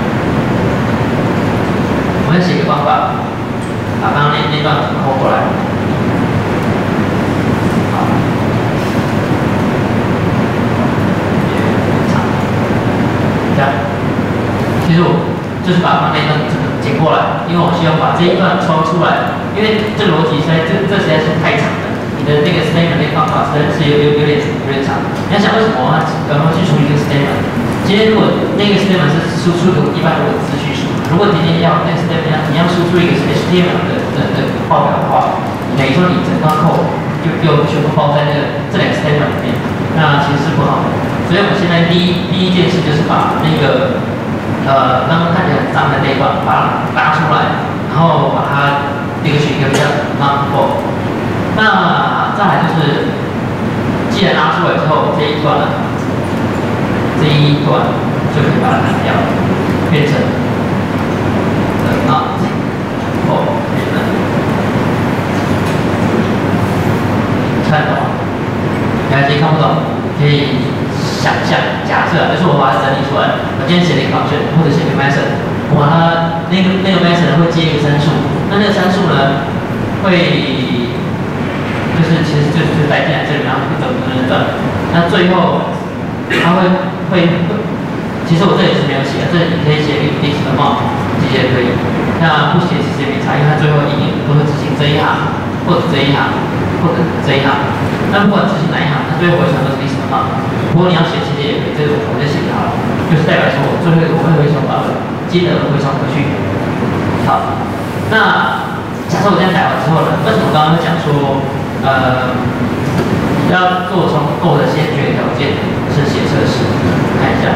我们写一个方法，把刚刚那那段抠过来。好，这样，其实我就是把刚刚那段剪过来，因为我需要把这一段抽出来，因为这逻辑实在这这实在是太长了。你的那个 statement 那个方法实在是有有有点有点长。你要想为什么啊？然后去处理这个 statement？ 今天如果那个 statement 是输出一般的文字叙述。如果今天要那个 statement， 你要输出一个 H T M L 的的的报表的话，等于说你整段 code 就又全部包在那个这两个 statement 里面，那其实是不好的。所以我们现在第一第一件事就是把那个呃刚刚看起来很脏的那一段把它拉出来，然后把它那个取一个叫 command for。那再来就是，既然拉出来之后，这一段这一段就可以把它砍掉，变成。not for function 或者是一个 method， 我把它那个那个 method 会接一个参数，那那个参数呢会就是其实就是带进来这里，然后等等等等，那最后它会会其实我这里是没有写的，这里你可以写 if this amount 这些可以，那不写其实也没差，因为它最后一定都会执行这一行或者这一行或者这一行，那不管执行哪一行，它最后回传都是 this amount。如果你要写其实也可以，这个我就写好了，就是代表说我最后我会回传把金额回传回去。好，那假设我这样改完之后呢，为什么刚刚讲说呃要做重构的先决条件是写测试？看一下，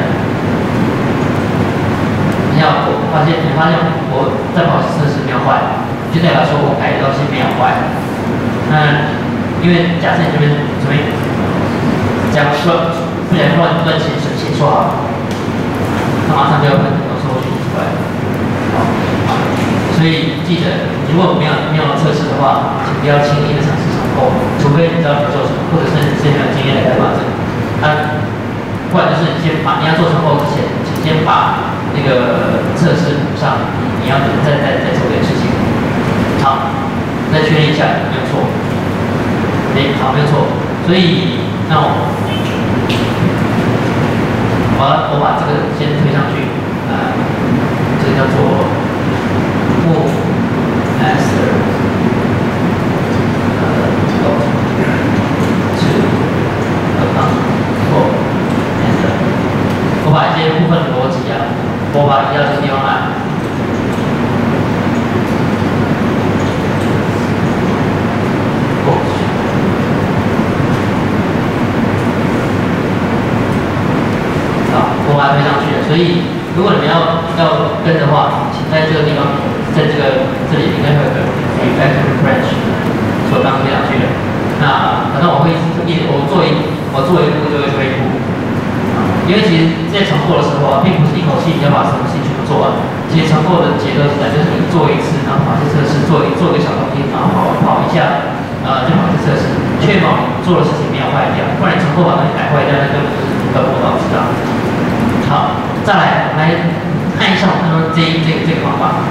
你看我发现你发现我在跑测试没有坏，就代表说我改的东西没有坏。那因为假设你这边准备讲说不想乱乱写写错好了，那马上就要喷很多搜寻出来。好，所以记得，如果没有没有测试的话，请不要轻易的尝试重构，除非你知道你做什么，或者是你是很有经验的开发者。那不然就是你先把你要做重构之前，请先把那个测试补上，你要再再再做点事情。好，再确认一下没有错。哎，好，没有错。所以那我我我把这个先推上去，啊、呃，这个叫做 move master 呃 go to account for master， 我把一些部分的逻辑啊，我把移到这个地方来。我把它推上去了，所以如果你们要要跟的话，请在这个地方，在这个这里应该会有个 refactor branch， 所以我刚推上去的。那反正我会一我做一我做一步就会推一步，因为其实在重构的时候啊，并不是一口气你要把什么事情全部做完。其实重构的节奏是在，就是你做一次，然后跑一次测试，做一做一个小东西，然后跑跑一下，呃，就跑一次测试，确保你做的事情没有坏掉，不然你重构把东西改坏掉，那根本就是本末倒置啊。好，再来，我们来看一下我刚刚这这这个方法。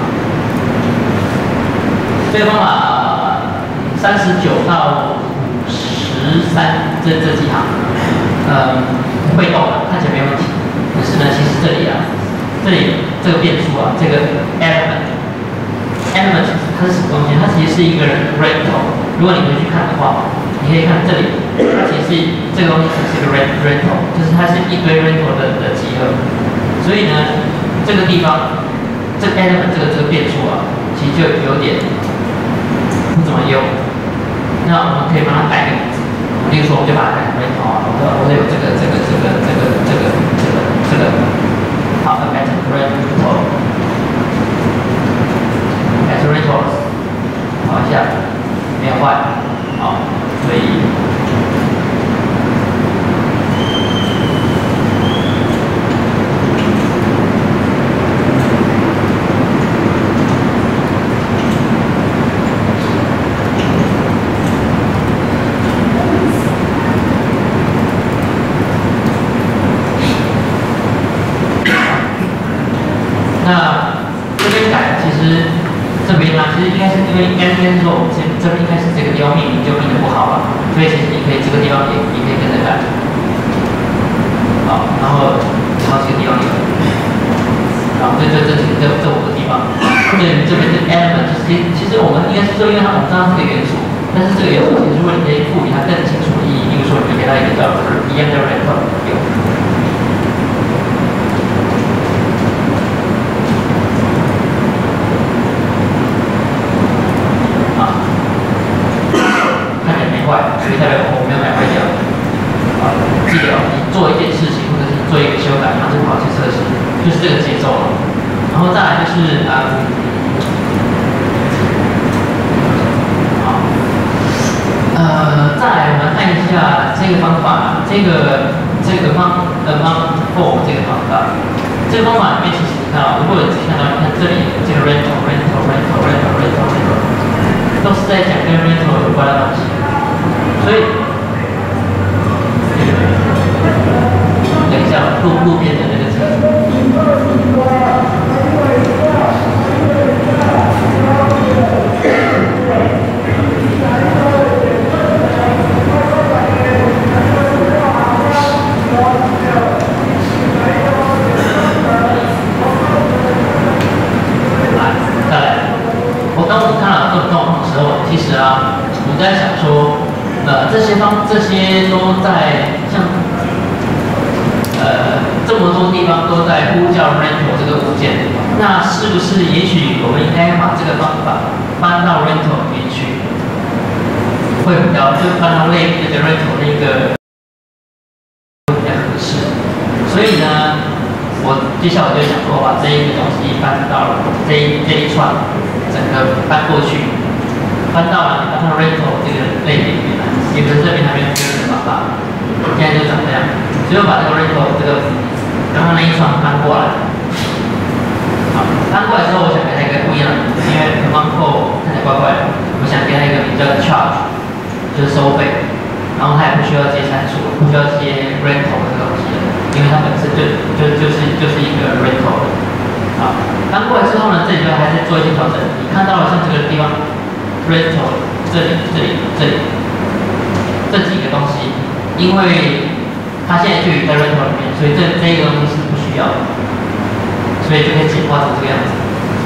这个方法三十九到五十三这这几行，嗯，会动的，看起来没问题。可是呢，其实这里啊，这里这个变数啊，这个 element，element 它是什么东西？它其实是一个 rental。如果你回去看的话，你可以看这里，它其实这个东西其实是一个 rental， 就是它是一堆 rental 的的集合。所以呢，这个地方，这个 element 这个这个变数啊，其实就有点不怎么用。那我们可以帮它改个名字，例如说，我们就把它改成 rental 啊，我这我这有这个这个这个这个这个这个这个，好，改成 rental， 改成 rentals， 好一下，没有坏，好，所以。那这边改，其实这边呢，其实应该是因为应该应该是说，我们这这边应该是这个地方命名就命的不好了，所以其实你可以这个地方也也可以跟着改，好，然后然后这个地方也，好，这这这这这这五个地方，对，这边这 element 其实其实我们应该是说，因为它我们知道它是个元素，但是这个元素其实如果你可以赋予它更清楚的意义，比如说你给它一个叫一样叫 rental 有。所以代表我没有改坏掉。啊，记得哦，你做一件事情，或者是你做一个修改，然后就跑去测试，就是这个节奏了。然后再来就是啊，好，呃，再来我们看一下这个方法，这个这个方呃方 for 这个方法，这个方法里面其实你看啊，如果有仔细看到，你看这里这个 rental rental rental rental rental rental 都是在讲跟 rental 有关的东西。所以，等一下路路边的那个我在想说，呃，这些方这些都在像，呃，这么多地方都在呼叫 rental 这个物件，那是不是也许我们应该把这个方法搬到 rental 里面去，会比较就搬到类这个 rental 那个会比较合适。所以呢，我接下来我就想说，把这一个东西搬到这一这一串整个搬过去。搬到了，搬到 rental 这个类别里面来，也可是这边还没有确认的方法，现在就长这样。所以我把这个 rental 这个刚刚那一串搬过来，好，搬过来之后，我想给它一个不一样的名字，因为 command call 看起来怪怪的，我想给它一个名叫 charge， 就是收费，然后它也不需要接参数，不需要接 rental 这个东西的，因为它本身就就就是就是一个 rental 的。好，搬过来之后呢，这里就还是做一些调整。你看到了像这个地方。rental 这里、这里、这里这几个东西，因为它现在就已在 rental 里面，所以这这一个东西是不需要的，所以就可以简化成这个样子。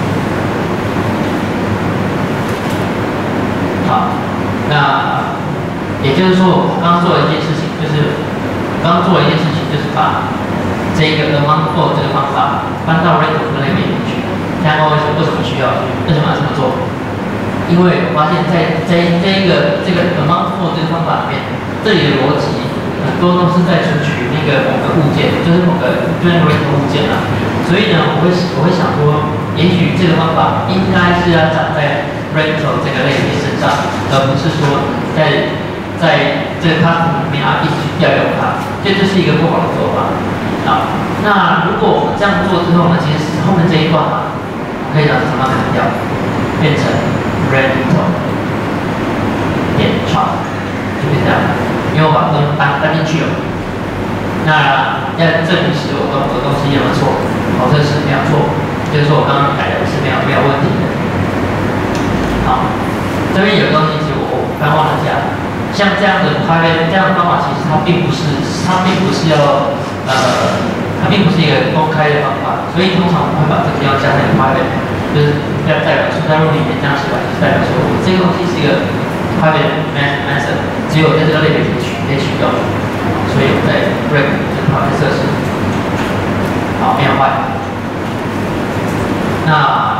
好，那也就是说，我刚刚做了一件事情，就是刚刚做了一件事情，就是把这个 among for 这个方法搬到 rental 这类别里面去。大家问为什么为什么需要？为什么要这么做？因为我发现在这这一个这个 among for 这个方法里面，这里的逻辑很多都是在存取那个某个物件，就是某个就是 rental 物件啊。所以呢，我会我会想说，也许这个方法应该是要长在 rental 这个类别身上，而不是说在在这个 custom 里面啊一直去调用它，这就是一个不好的做法。好，那如果我们这样做之后呢，其实后面这一段啊，可以把它砍掉，变成 rental 点 charge 就变这样，因为我把东西搬搬进去了。那要证明使我我的东西有没有错，哦，这是没有错，就是说我刚刚改的是没有没有问题的。好，这边有个东西是我我刚忘了讲，像这样的 private 这样的方法，其实它并不是它并不是要呃它并不是一个公开的方法，所以通常我们会把这个要加在 private。就是要代表说，在入里面这样写完，就是代表说，我这个东西是一个 private method， 只有在这个类别可以取可以取用，所以我在 break 这旁边设置，好，没有坏。那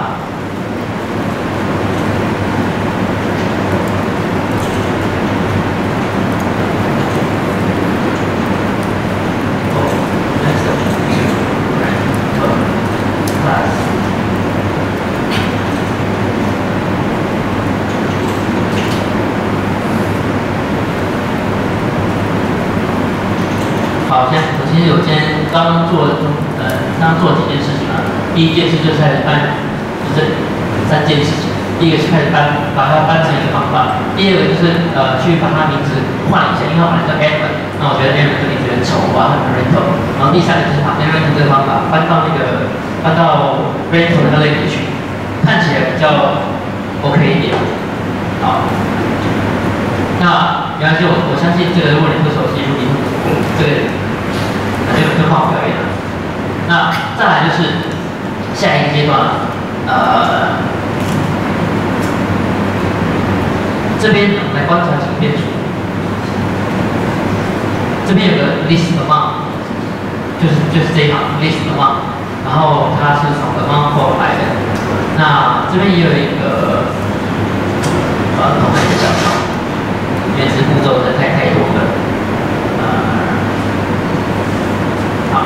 好，现在我其实我今天刚做呃刚做几件事情啊。第一件事就是开始搬，就是三件事情。第一个是开始搬，把它搬成一个方法。第二个就是呃去把它名字换一下，因为它本来叫 Element， 那我觉得 Element 这个名字有点丑，我把它换成 rental。然后第三个就是把 rental 这个方法搬到那个搬到 rental 那个类别去，看起来比较 OK 一点。好，那原来就我我相信这个，如果你不熟悉 Ruby 这个。就就靠表演了。那再来就是下一个阶段，呃，这边我们来观察几个变数。这边有个 list among， 就是就是这一行 list among， 然后它是从 among for 来的。那这边也有一个，呃，同样的小抄，原始步骤的太太多了，呃。好，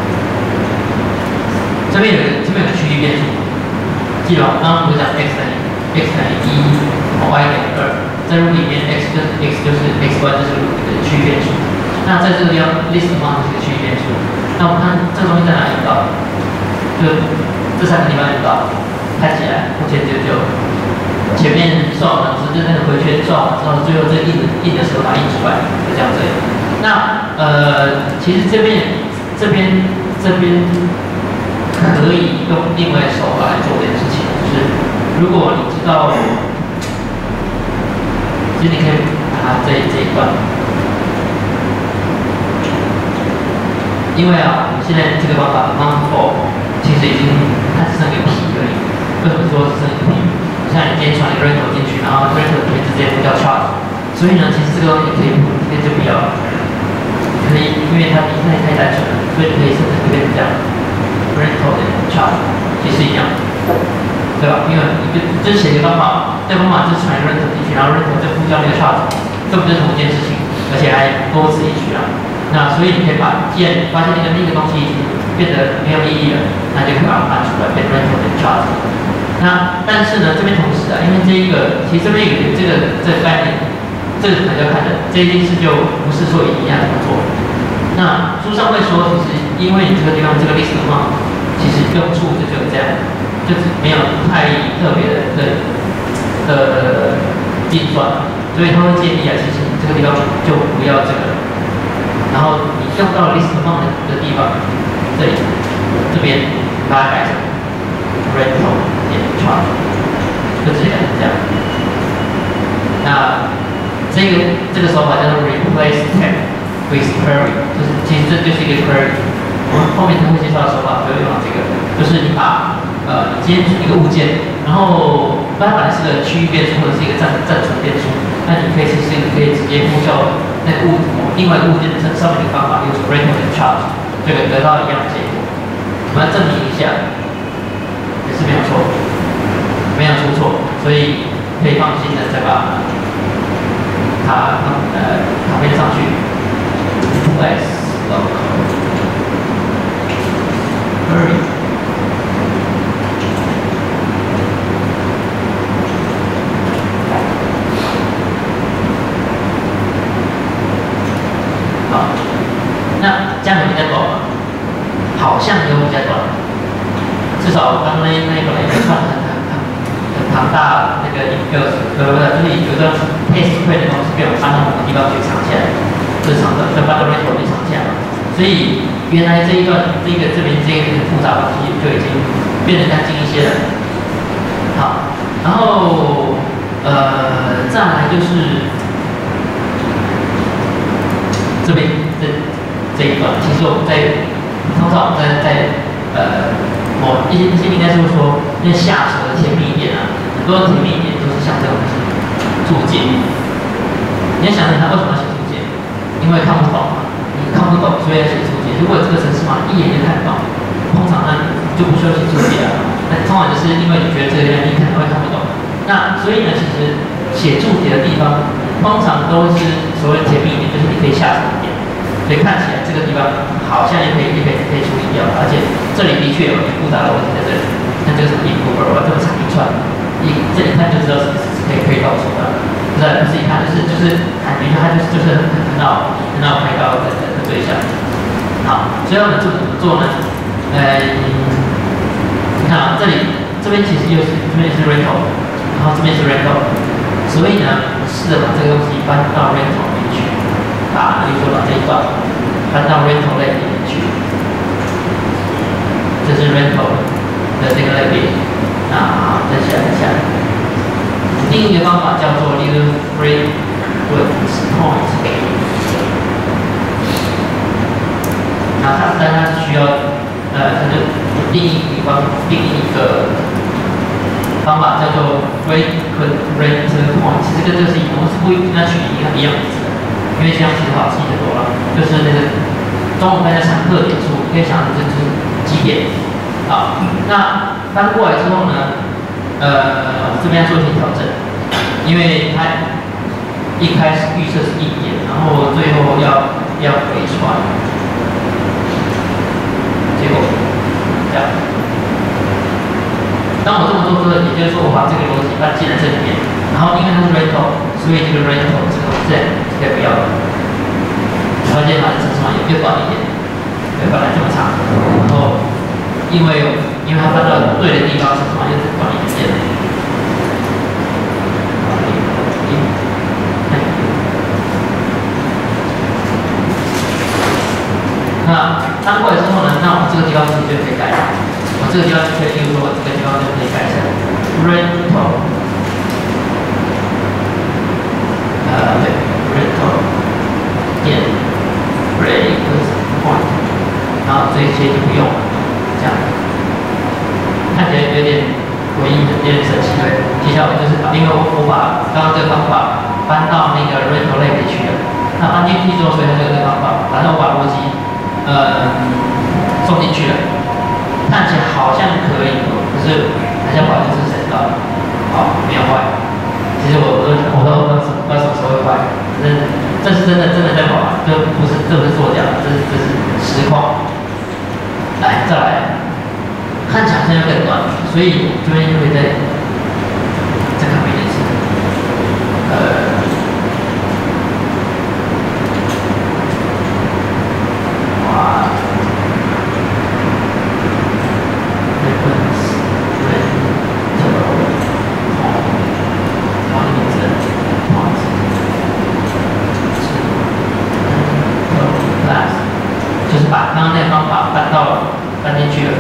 这边有个这边有个趋力变数，记得吧？刚刚不是讲 x 等于 x 等于一 ，y 等于二，在 Ruby 里面 x 就是 x 就是 x y 就是 Ruby 的趋力变数。那在这个地方 list among 是个趋力变数。那我们看这个东西在哪里用到？就这三个地方用到，看起来目前就就前面算完之后，就那个回圈算完之后，最后这印的印的时候把它印出来，就这样子。那呃，其实这边。这边这这边可以用另外手法来做这件事情，就是如果你知道，其实你可以把它这这一段，因为啊，我们现在这个方法 mount for 其实已经它只剩一个 P 而已。为什么说只剩一个 P？ 像你今天传一个 rental 进去，然后 rental 里面直接不叫 charge， 所以呢，其实这个东西可以直接就不要了。可以，因为它太太单纯了，所以可以甚至就变成这样 rental 的 charge 也是一样，对吧？因为一个就是写一个方法，这个方法就是传一个 rental 进去，然后 rental 就呼叫那个 charge， 这不就是同一件事情，而且还多此一举啊。那所以你可以把，既然你发现那个那个东西已经变得没有意义了，那就可以把它搬出来变 rental 的 charge。那但是呢，这边同时啊，因为这一个其实这边有这个这个概念。这个可能要看的，这一件事就不是说一定要怎么做。那书上会说，其实因为你这个地方这个 list 的话，其实用处就只有这样，就是没有太特别的的的计算，所以他会建议啊，其实你这个地方就不要这个，然后你用到 list 放的的地方，这里这边把它改成 rental 点 charge， 就直接改成这样。那这个这个手法叫做 replace tab with query， 就是其实这就是一个 query。我们后面都会介绍的手法就会用到这个，就是你把呃你今天一个物件，然后它本来是个区域变数或者是一个暂暂存变数，那你可以其实你可以直接呼叫那个物另外一个物件的上面的方法，用 rental 点 charge， 就可以得到一样的结果。我们要证明一下，也是没有错，没有出错，所以可以放心的再把。它呃卡片上去 ，S local query， 好，那这样有比较短吗？好像有比较短，至少刚刚那那个那个串很很很很庞大那个一个呃不是就是有个 test 会的东西被我搬到某个地方去藏起来，就是藏的，就搬到 rental 里藏起来了。所以原来这一段这个这边这个很复杂的东西就已经变得干净一些了。好，然后呃再来就是这边这这一段，其实我们在通常我们在在呃某一些一些应该就是说那下手的甜蜜点啊，很多甜蜜点都是像这种东西。注解，你要想想他为什么要写注解？因为看不懂嘛，你看不懂，所以要写注解。如果这个程式码一眼就看懂，通常那就不需要写注解了。那通常就是因为你觉得这个你可能会看不懂。那所以呢，其实写注解的地方，通常都是所谓甜蜜点，就是你可以下手一点。所以看起来这个地方好像也可以也可以可以处理掉，而且这里的确有点复杂的问题在这里。那这个什么 input 这么长一串，一这一看就知道是可以可以搞出的。不是不是一看就是就是感觉它就是就是很很好很好开高的的对象。好，所以我们做怎么做呢？呃，你看啊，这里这边其实又是这边是 rental， 然后这边是 rental， 所以呢，试着把这个东西搬到 rental 里面去，把比如说把这一段搬到 rental 类里面去，这是 rental 的这个类别。那好，再下来下来。另一个方法叫做 little frequency point， 那它但它是需要，呃，它就定义一方定义一个方法叫做 frequency point， 其实跟这个是一样，是故意跟它取一个一样名字的，因为这样其实好记得多了，就是那个中文翻译常客点数，可以想这就是几点。好，那翻过来之后呢？呃，这边要做一些调整，因为它一开始预设是一点，然后最后要要回传，结果这样。当我这么做之后，也就是说我把这个逻辑搬进了这里面，然后因为它是 rental， 所以这个 rental 这个字可以不要了。条件它的程式码也越短一点，对，本来这么长，然后因为因为它搬到对的地方，程式码就短一点点。那搬过来之后呢，那我们这个就可以改。我这个地方可以，例如说我这个地方就可以改成 rental， 呃，对 ，rental 点 break point， 然后这些就不用了，这样看起来有点诡异，有点神奇，对。接下来就是把，因为我我把刚刚这个方法搬到那个 rental 类别去了，那搬进去之后，所以它就有这个方法，反正我把逻辑呃送进去了。看起来好像可以，可是好像不好意思谁知道？好，没有坏。其实我我都我都不知道什么时候会坏，这这是真的真的在玩，这不是这不是作假，这是这是实况。来，再来，看起来好像有点短，所以这边就会再再看一件事，呃。就是把刚刚那个方法搬到搬进去了。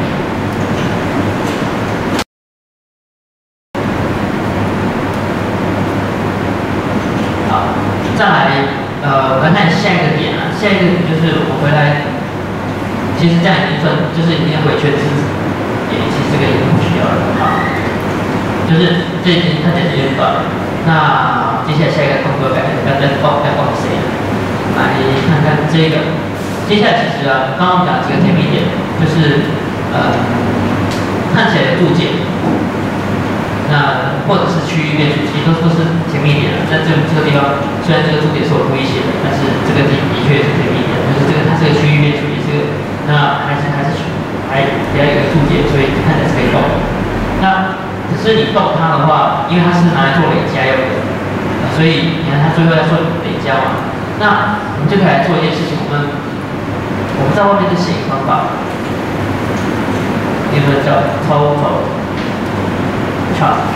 好，再来，呃，我们看下一个点啊，下一个点就是我回来，其实这样已经算，就是已经回圈子，也其实这个也不需要了啊。就是这已经看起来有点短了。那接下来下一个动作该要再放要放谁？来看看这个。接下来其实啊，刚刚讲几个甜蜜点，就是呃看起来的注解，那或者是区域变数，其实都都是甜蜜点啊。在这这个地方，虽然这个注解是我故意写的，但是这个的的确是甜蜜点，就是这个它这个区域变数也是，那还是还是还也要有一个注解，所以看起来是可以动。那可是你动它的话，因为它是拿来做累加用的，所以你看它最后要做累加嘛，那我们就可以来做一件事情，我们。我们在外面就写一个方法，一个叫 total charge。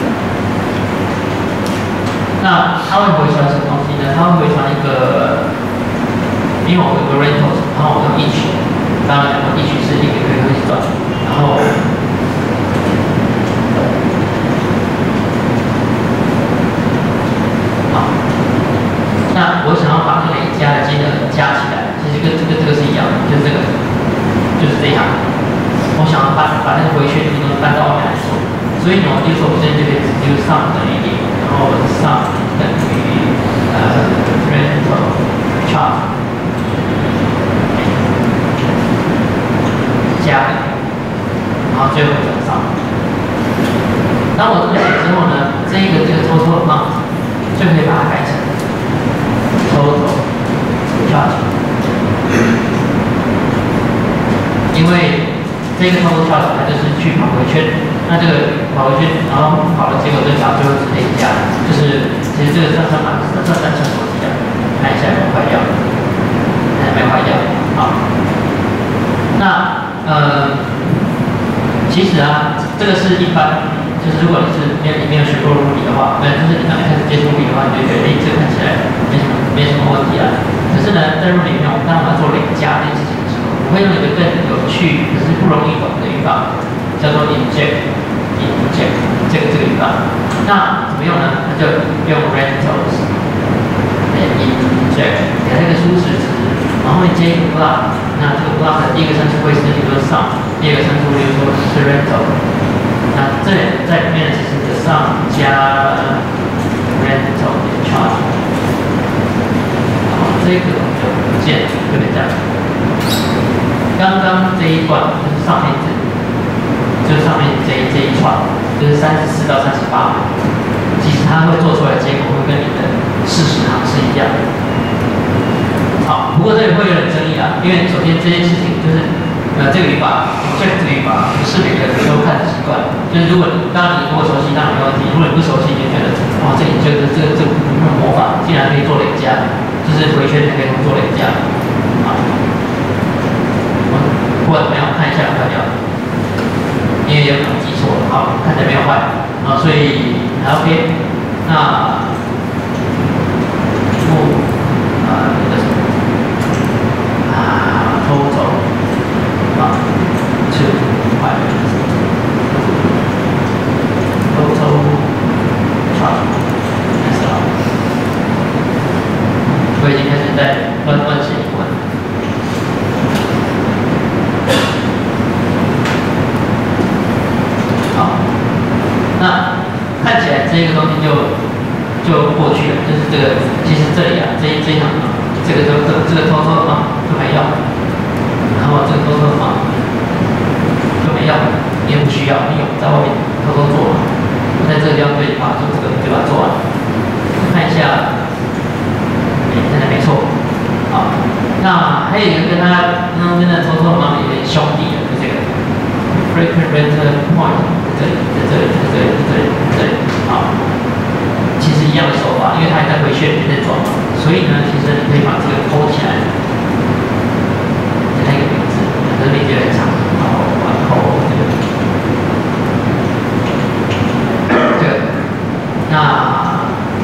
那它会回传什么东西呢？它会回传一个，因为我有个 rental， 然后我用 each， 刚刚讲过 each 是一个一个一转，然后好，那我想要把那累加的金额加起来。其实跟这个这个是一样的，就是这个，就是这样。我想要把把那个回圈的东西搬到外面来做，所以呢，我就说我这边就可以就上等于零，然后上等于呃 rental charge 加，然后最后转上。当我这么写之后呢，这个这个 total amount 就可以把它改成 total charge。因为这个 total charge 它就是去跑回圈，那这个跑回圈，然后跑的结果对角最后是累加，就是其实这个算算蛮算算单纯逻辑的，看一下有没有坏掉，看没有坏掉，好，那呃，其实啊，这个是一般，就是如果你是没有你没有学过物理的话，那就是你刚开始接触物理的话，你就觉得哎，这个看起来没什么没什么问题啊。可是呢，在物理里面，我们当我们要做累加这件事情的时候，我会用一个更有趣，可是不容易懂的语法，叫做 inject，inject 这个这个语法。那怎么用呢？那就用 rentals， inject 给它一个初始值，然后你接一个 block， 那这个 block 的第一个参数会是比如说 sum， 第二个参数比如说是 rental， 那这在里面其实是 sum 加 rental charge。这个就不见，就变这样。刚刚这一段就是上面这，就是上面这这一串，就是三十四到三十八。其实它会做出来的结果会跟你的事实行是一样的。好，不过这里会有点争议啊，因为首先这件事情就是，呃，这个语法，这个语法不是每个人都看习惯。就是如果你当然你如果熟悉，当然没问题；如果你不熟悉，你就觉得，哇，这里这个这个这个魔法竟然可以做累加。就是回圈可以做累加，啊，不管怎么样，看一下有没有掉，因为有可能记错了，好，看起来没有坏，啊，所以还 OK， 那不啊那个什么啊 total 啊我已经开始在乱乱写英文。好，那看起来这个东西就就过去了，就是这个，其实这里啊，这一这一行啊，这个都这这个偷偷的嘛就没用，然后这个偷偷的嘛就没用，你也不需要，你有在外面偷偷做嘛。我在这个地方对把就这个就把它做完，看一下，哎，真的没错。好，那还有一个跟他刚刚真的偷偷的嘛有点兄弟的，就这个 frequent renter point 在这里，在这里，在这里，在这里，在这里，好。其实一样的手法，因为它还在回旋里面在转嘛，所以呢，其实你可以把这个抠起来，给它一个名字，这个名字很长，然后把它抠这个，这个，那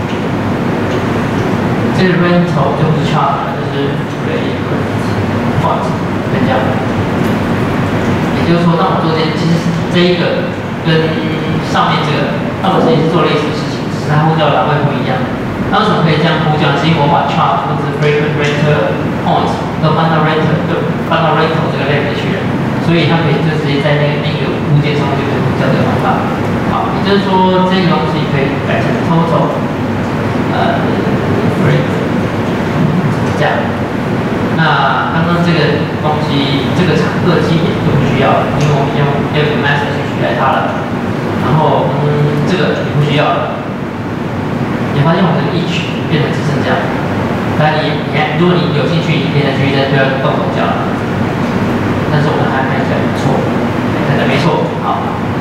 这个 rental 就不是 charge 了，就是 rate point 跟这样，也就是说，当我做这，其实这一个跟上面这个，那我其实是做类似的事情。它呼叫栏位不一样，那为什么可以这样呼叫？是因为我把 charge 或者 frequent renter points 都搬到 renter 就搬到 rental 这个类别去了，所以它可以就直接在那个那个物件上面就可以呼叫这个方法。好，也就是说这个东西可以改成 total 呃 frequent 这样。那刚刚这个东西这个常客基点就不需要了，因为我们用用 message 取代它了。然后嗯，这个也不需要了。你发现我们的 each 变成只剩这样，但你你还如果你有兴趣，你可以再继续再对它动手脚。但是我们还看起来不错，看起来没错，好。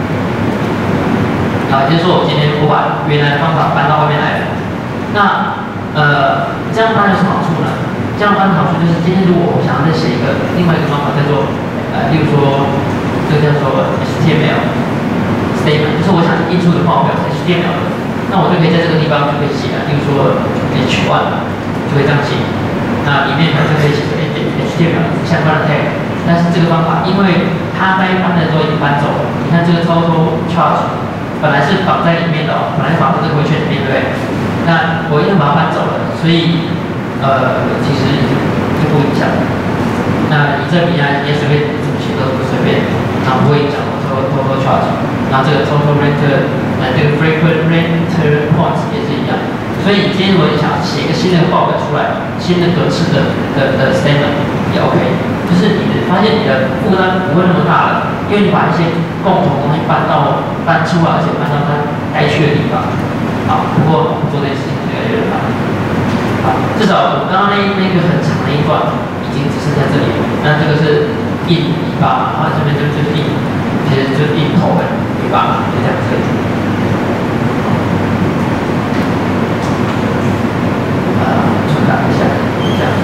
啊，也就是说我今天我把原来的方法搬到外面来了。那呃，这样搬有什么好处呢？这样搬的好处就是今天如果我想要再写一个另外一个方法，叫做呃，例如说这个叫做 H T M L statement， 就是我想印出的报表是 H T M L 的。那我就可以在这个地方就可以写了，例如说 H 一 就会这样写，那里面可能就可以写成 H T M L 相关的 tag。但是这个方法，因为它该搬的都已经搬走了，你看这个 total charge 本来是绑在里面的、哦，本来绑在这个回圈里面，对不对？那我已经把它搬走了，所以呃，其实就就不影响。那你这里啊，你也随便怎么写都不随便，那不会影响 total total charge。然后这个 total renter， 呃，这个 frequent renter points 也是一样。所以你今天如果你想写一个新的报表出来，新的格式的的的 statement 也 OK， 就是你的发现你的负担不会那么大了，因为你把一些共同东西搬到搬出来，而且搬到它该去的地方。好，不过做这件事情越来越难。好，至少我刚刚那那个很长的一段已经只剩下这里了。那这个是印尾巴，然后这边就就是印，其实就是印头的尾巴，就这样子。打一下，这样。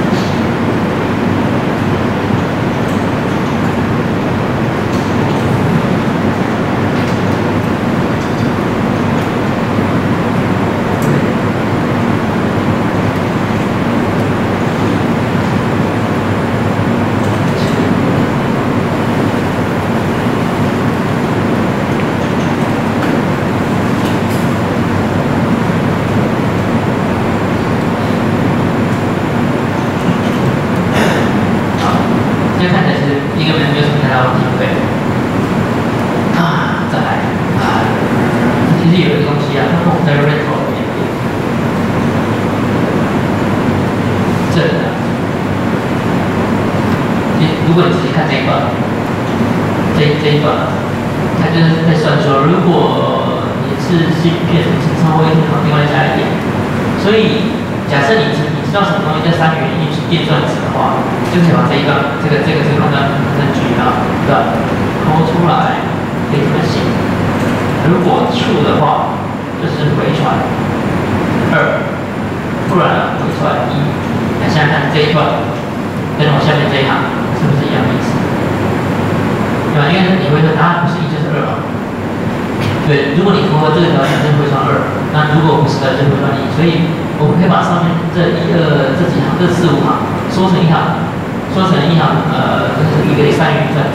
如果你仔细看这一段，这这一段，它就是在算说，如果你是芯片，请稍微往另外加一点。所以，假设你知你知道什么东西叫三元运运算子的话，就可以把这一段，这个这个这个段分举啊，对吧？抠出来，可以这么写。如果 true 的话，就是回传二，不然回传一。来想想看这一段，跟我下面这一行。是不是一样的意思？对吧？因为你会说答案不是一就是二嘛。对，如果你符合这个条件，就回传二；那如果不是的，就回传一。所以我们可以把上面这一二这几行、这四五行缩成一行，缩成一行，呃，就是一个三元运算子。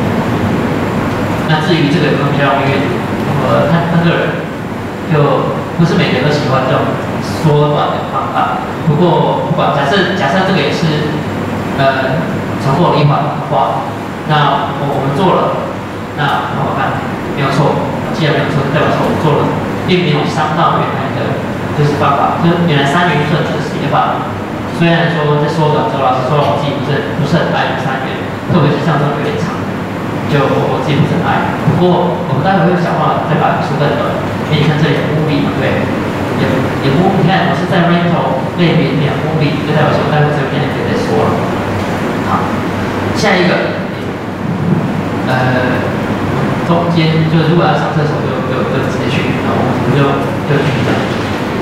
那至于这个东西要因为呃，他他个人就。 不是每个人都喜欢这种缩短的方法。不过不管假设假设这个也是呃重复一环的话，那我我们做了，那很好看，没有错。既然没有错，代表说我们做了，并没有伤到原来的就是方法，就是原来三元顺的写法。虽然说在缩短之后，老师说我自己不是不是很爱三元，特别是像这种有点长的，就我自己不是很爱。不过我们待会会想办法再把书更短。因为你看这里有 movie 嘛，对，有有 movie， 你看我是在 rental 类别里面 movie， 就代表说待会这边可以再说了。好，下一个，呃，中间就如果要上厕所就就就直接去，然后我们就就去这样。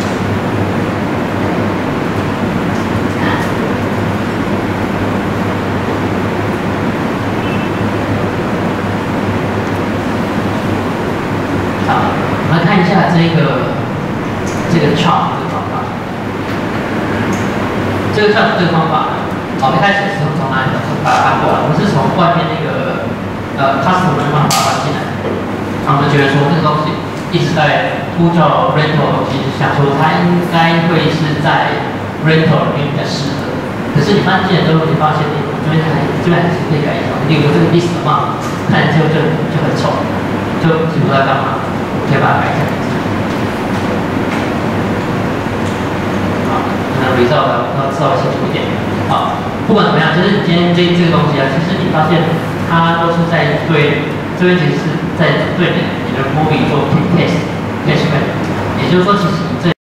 来看一下这个这个 chart 这个方法，这个 chart 这个方法呢，好，一开始是从哪里呢？把它搬过来，我们是从外面那个呃 customer 的方法搬进来，然后我们觉得说这个东西一直在呼叫 rental 的东西，想说它应该会是在 rental 里面比较适合。可是你搬进来之后，你发现，哎，这边还这边还是可以改一下，例如这个 list 嘛，看起来就就就很丑，就不知道干嘛。可以把它改一下。好，那 result 要稍微清楚一点。好，不管怎么样，就是你今天这这个东西啊，其实你发现它都是在对这边，其实是在对你的 movie 做 test test， 也就是说，其实你这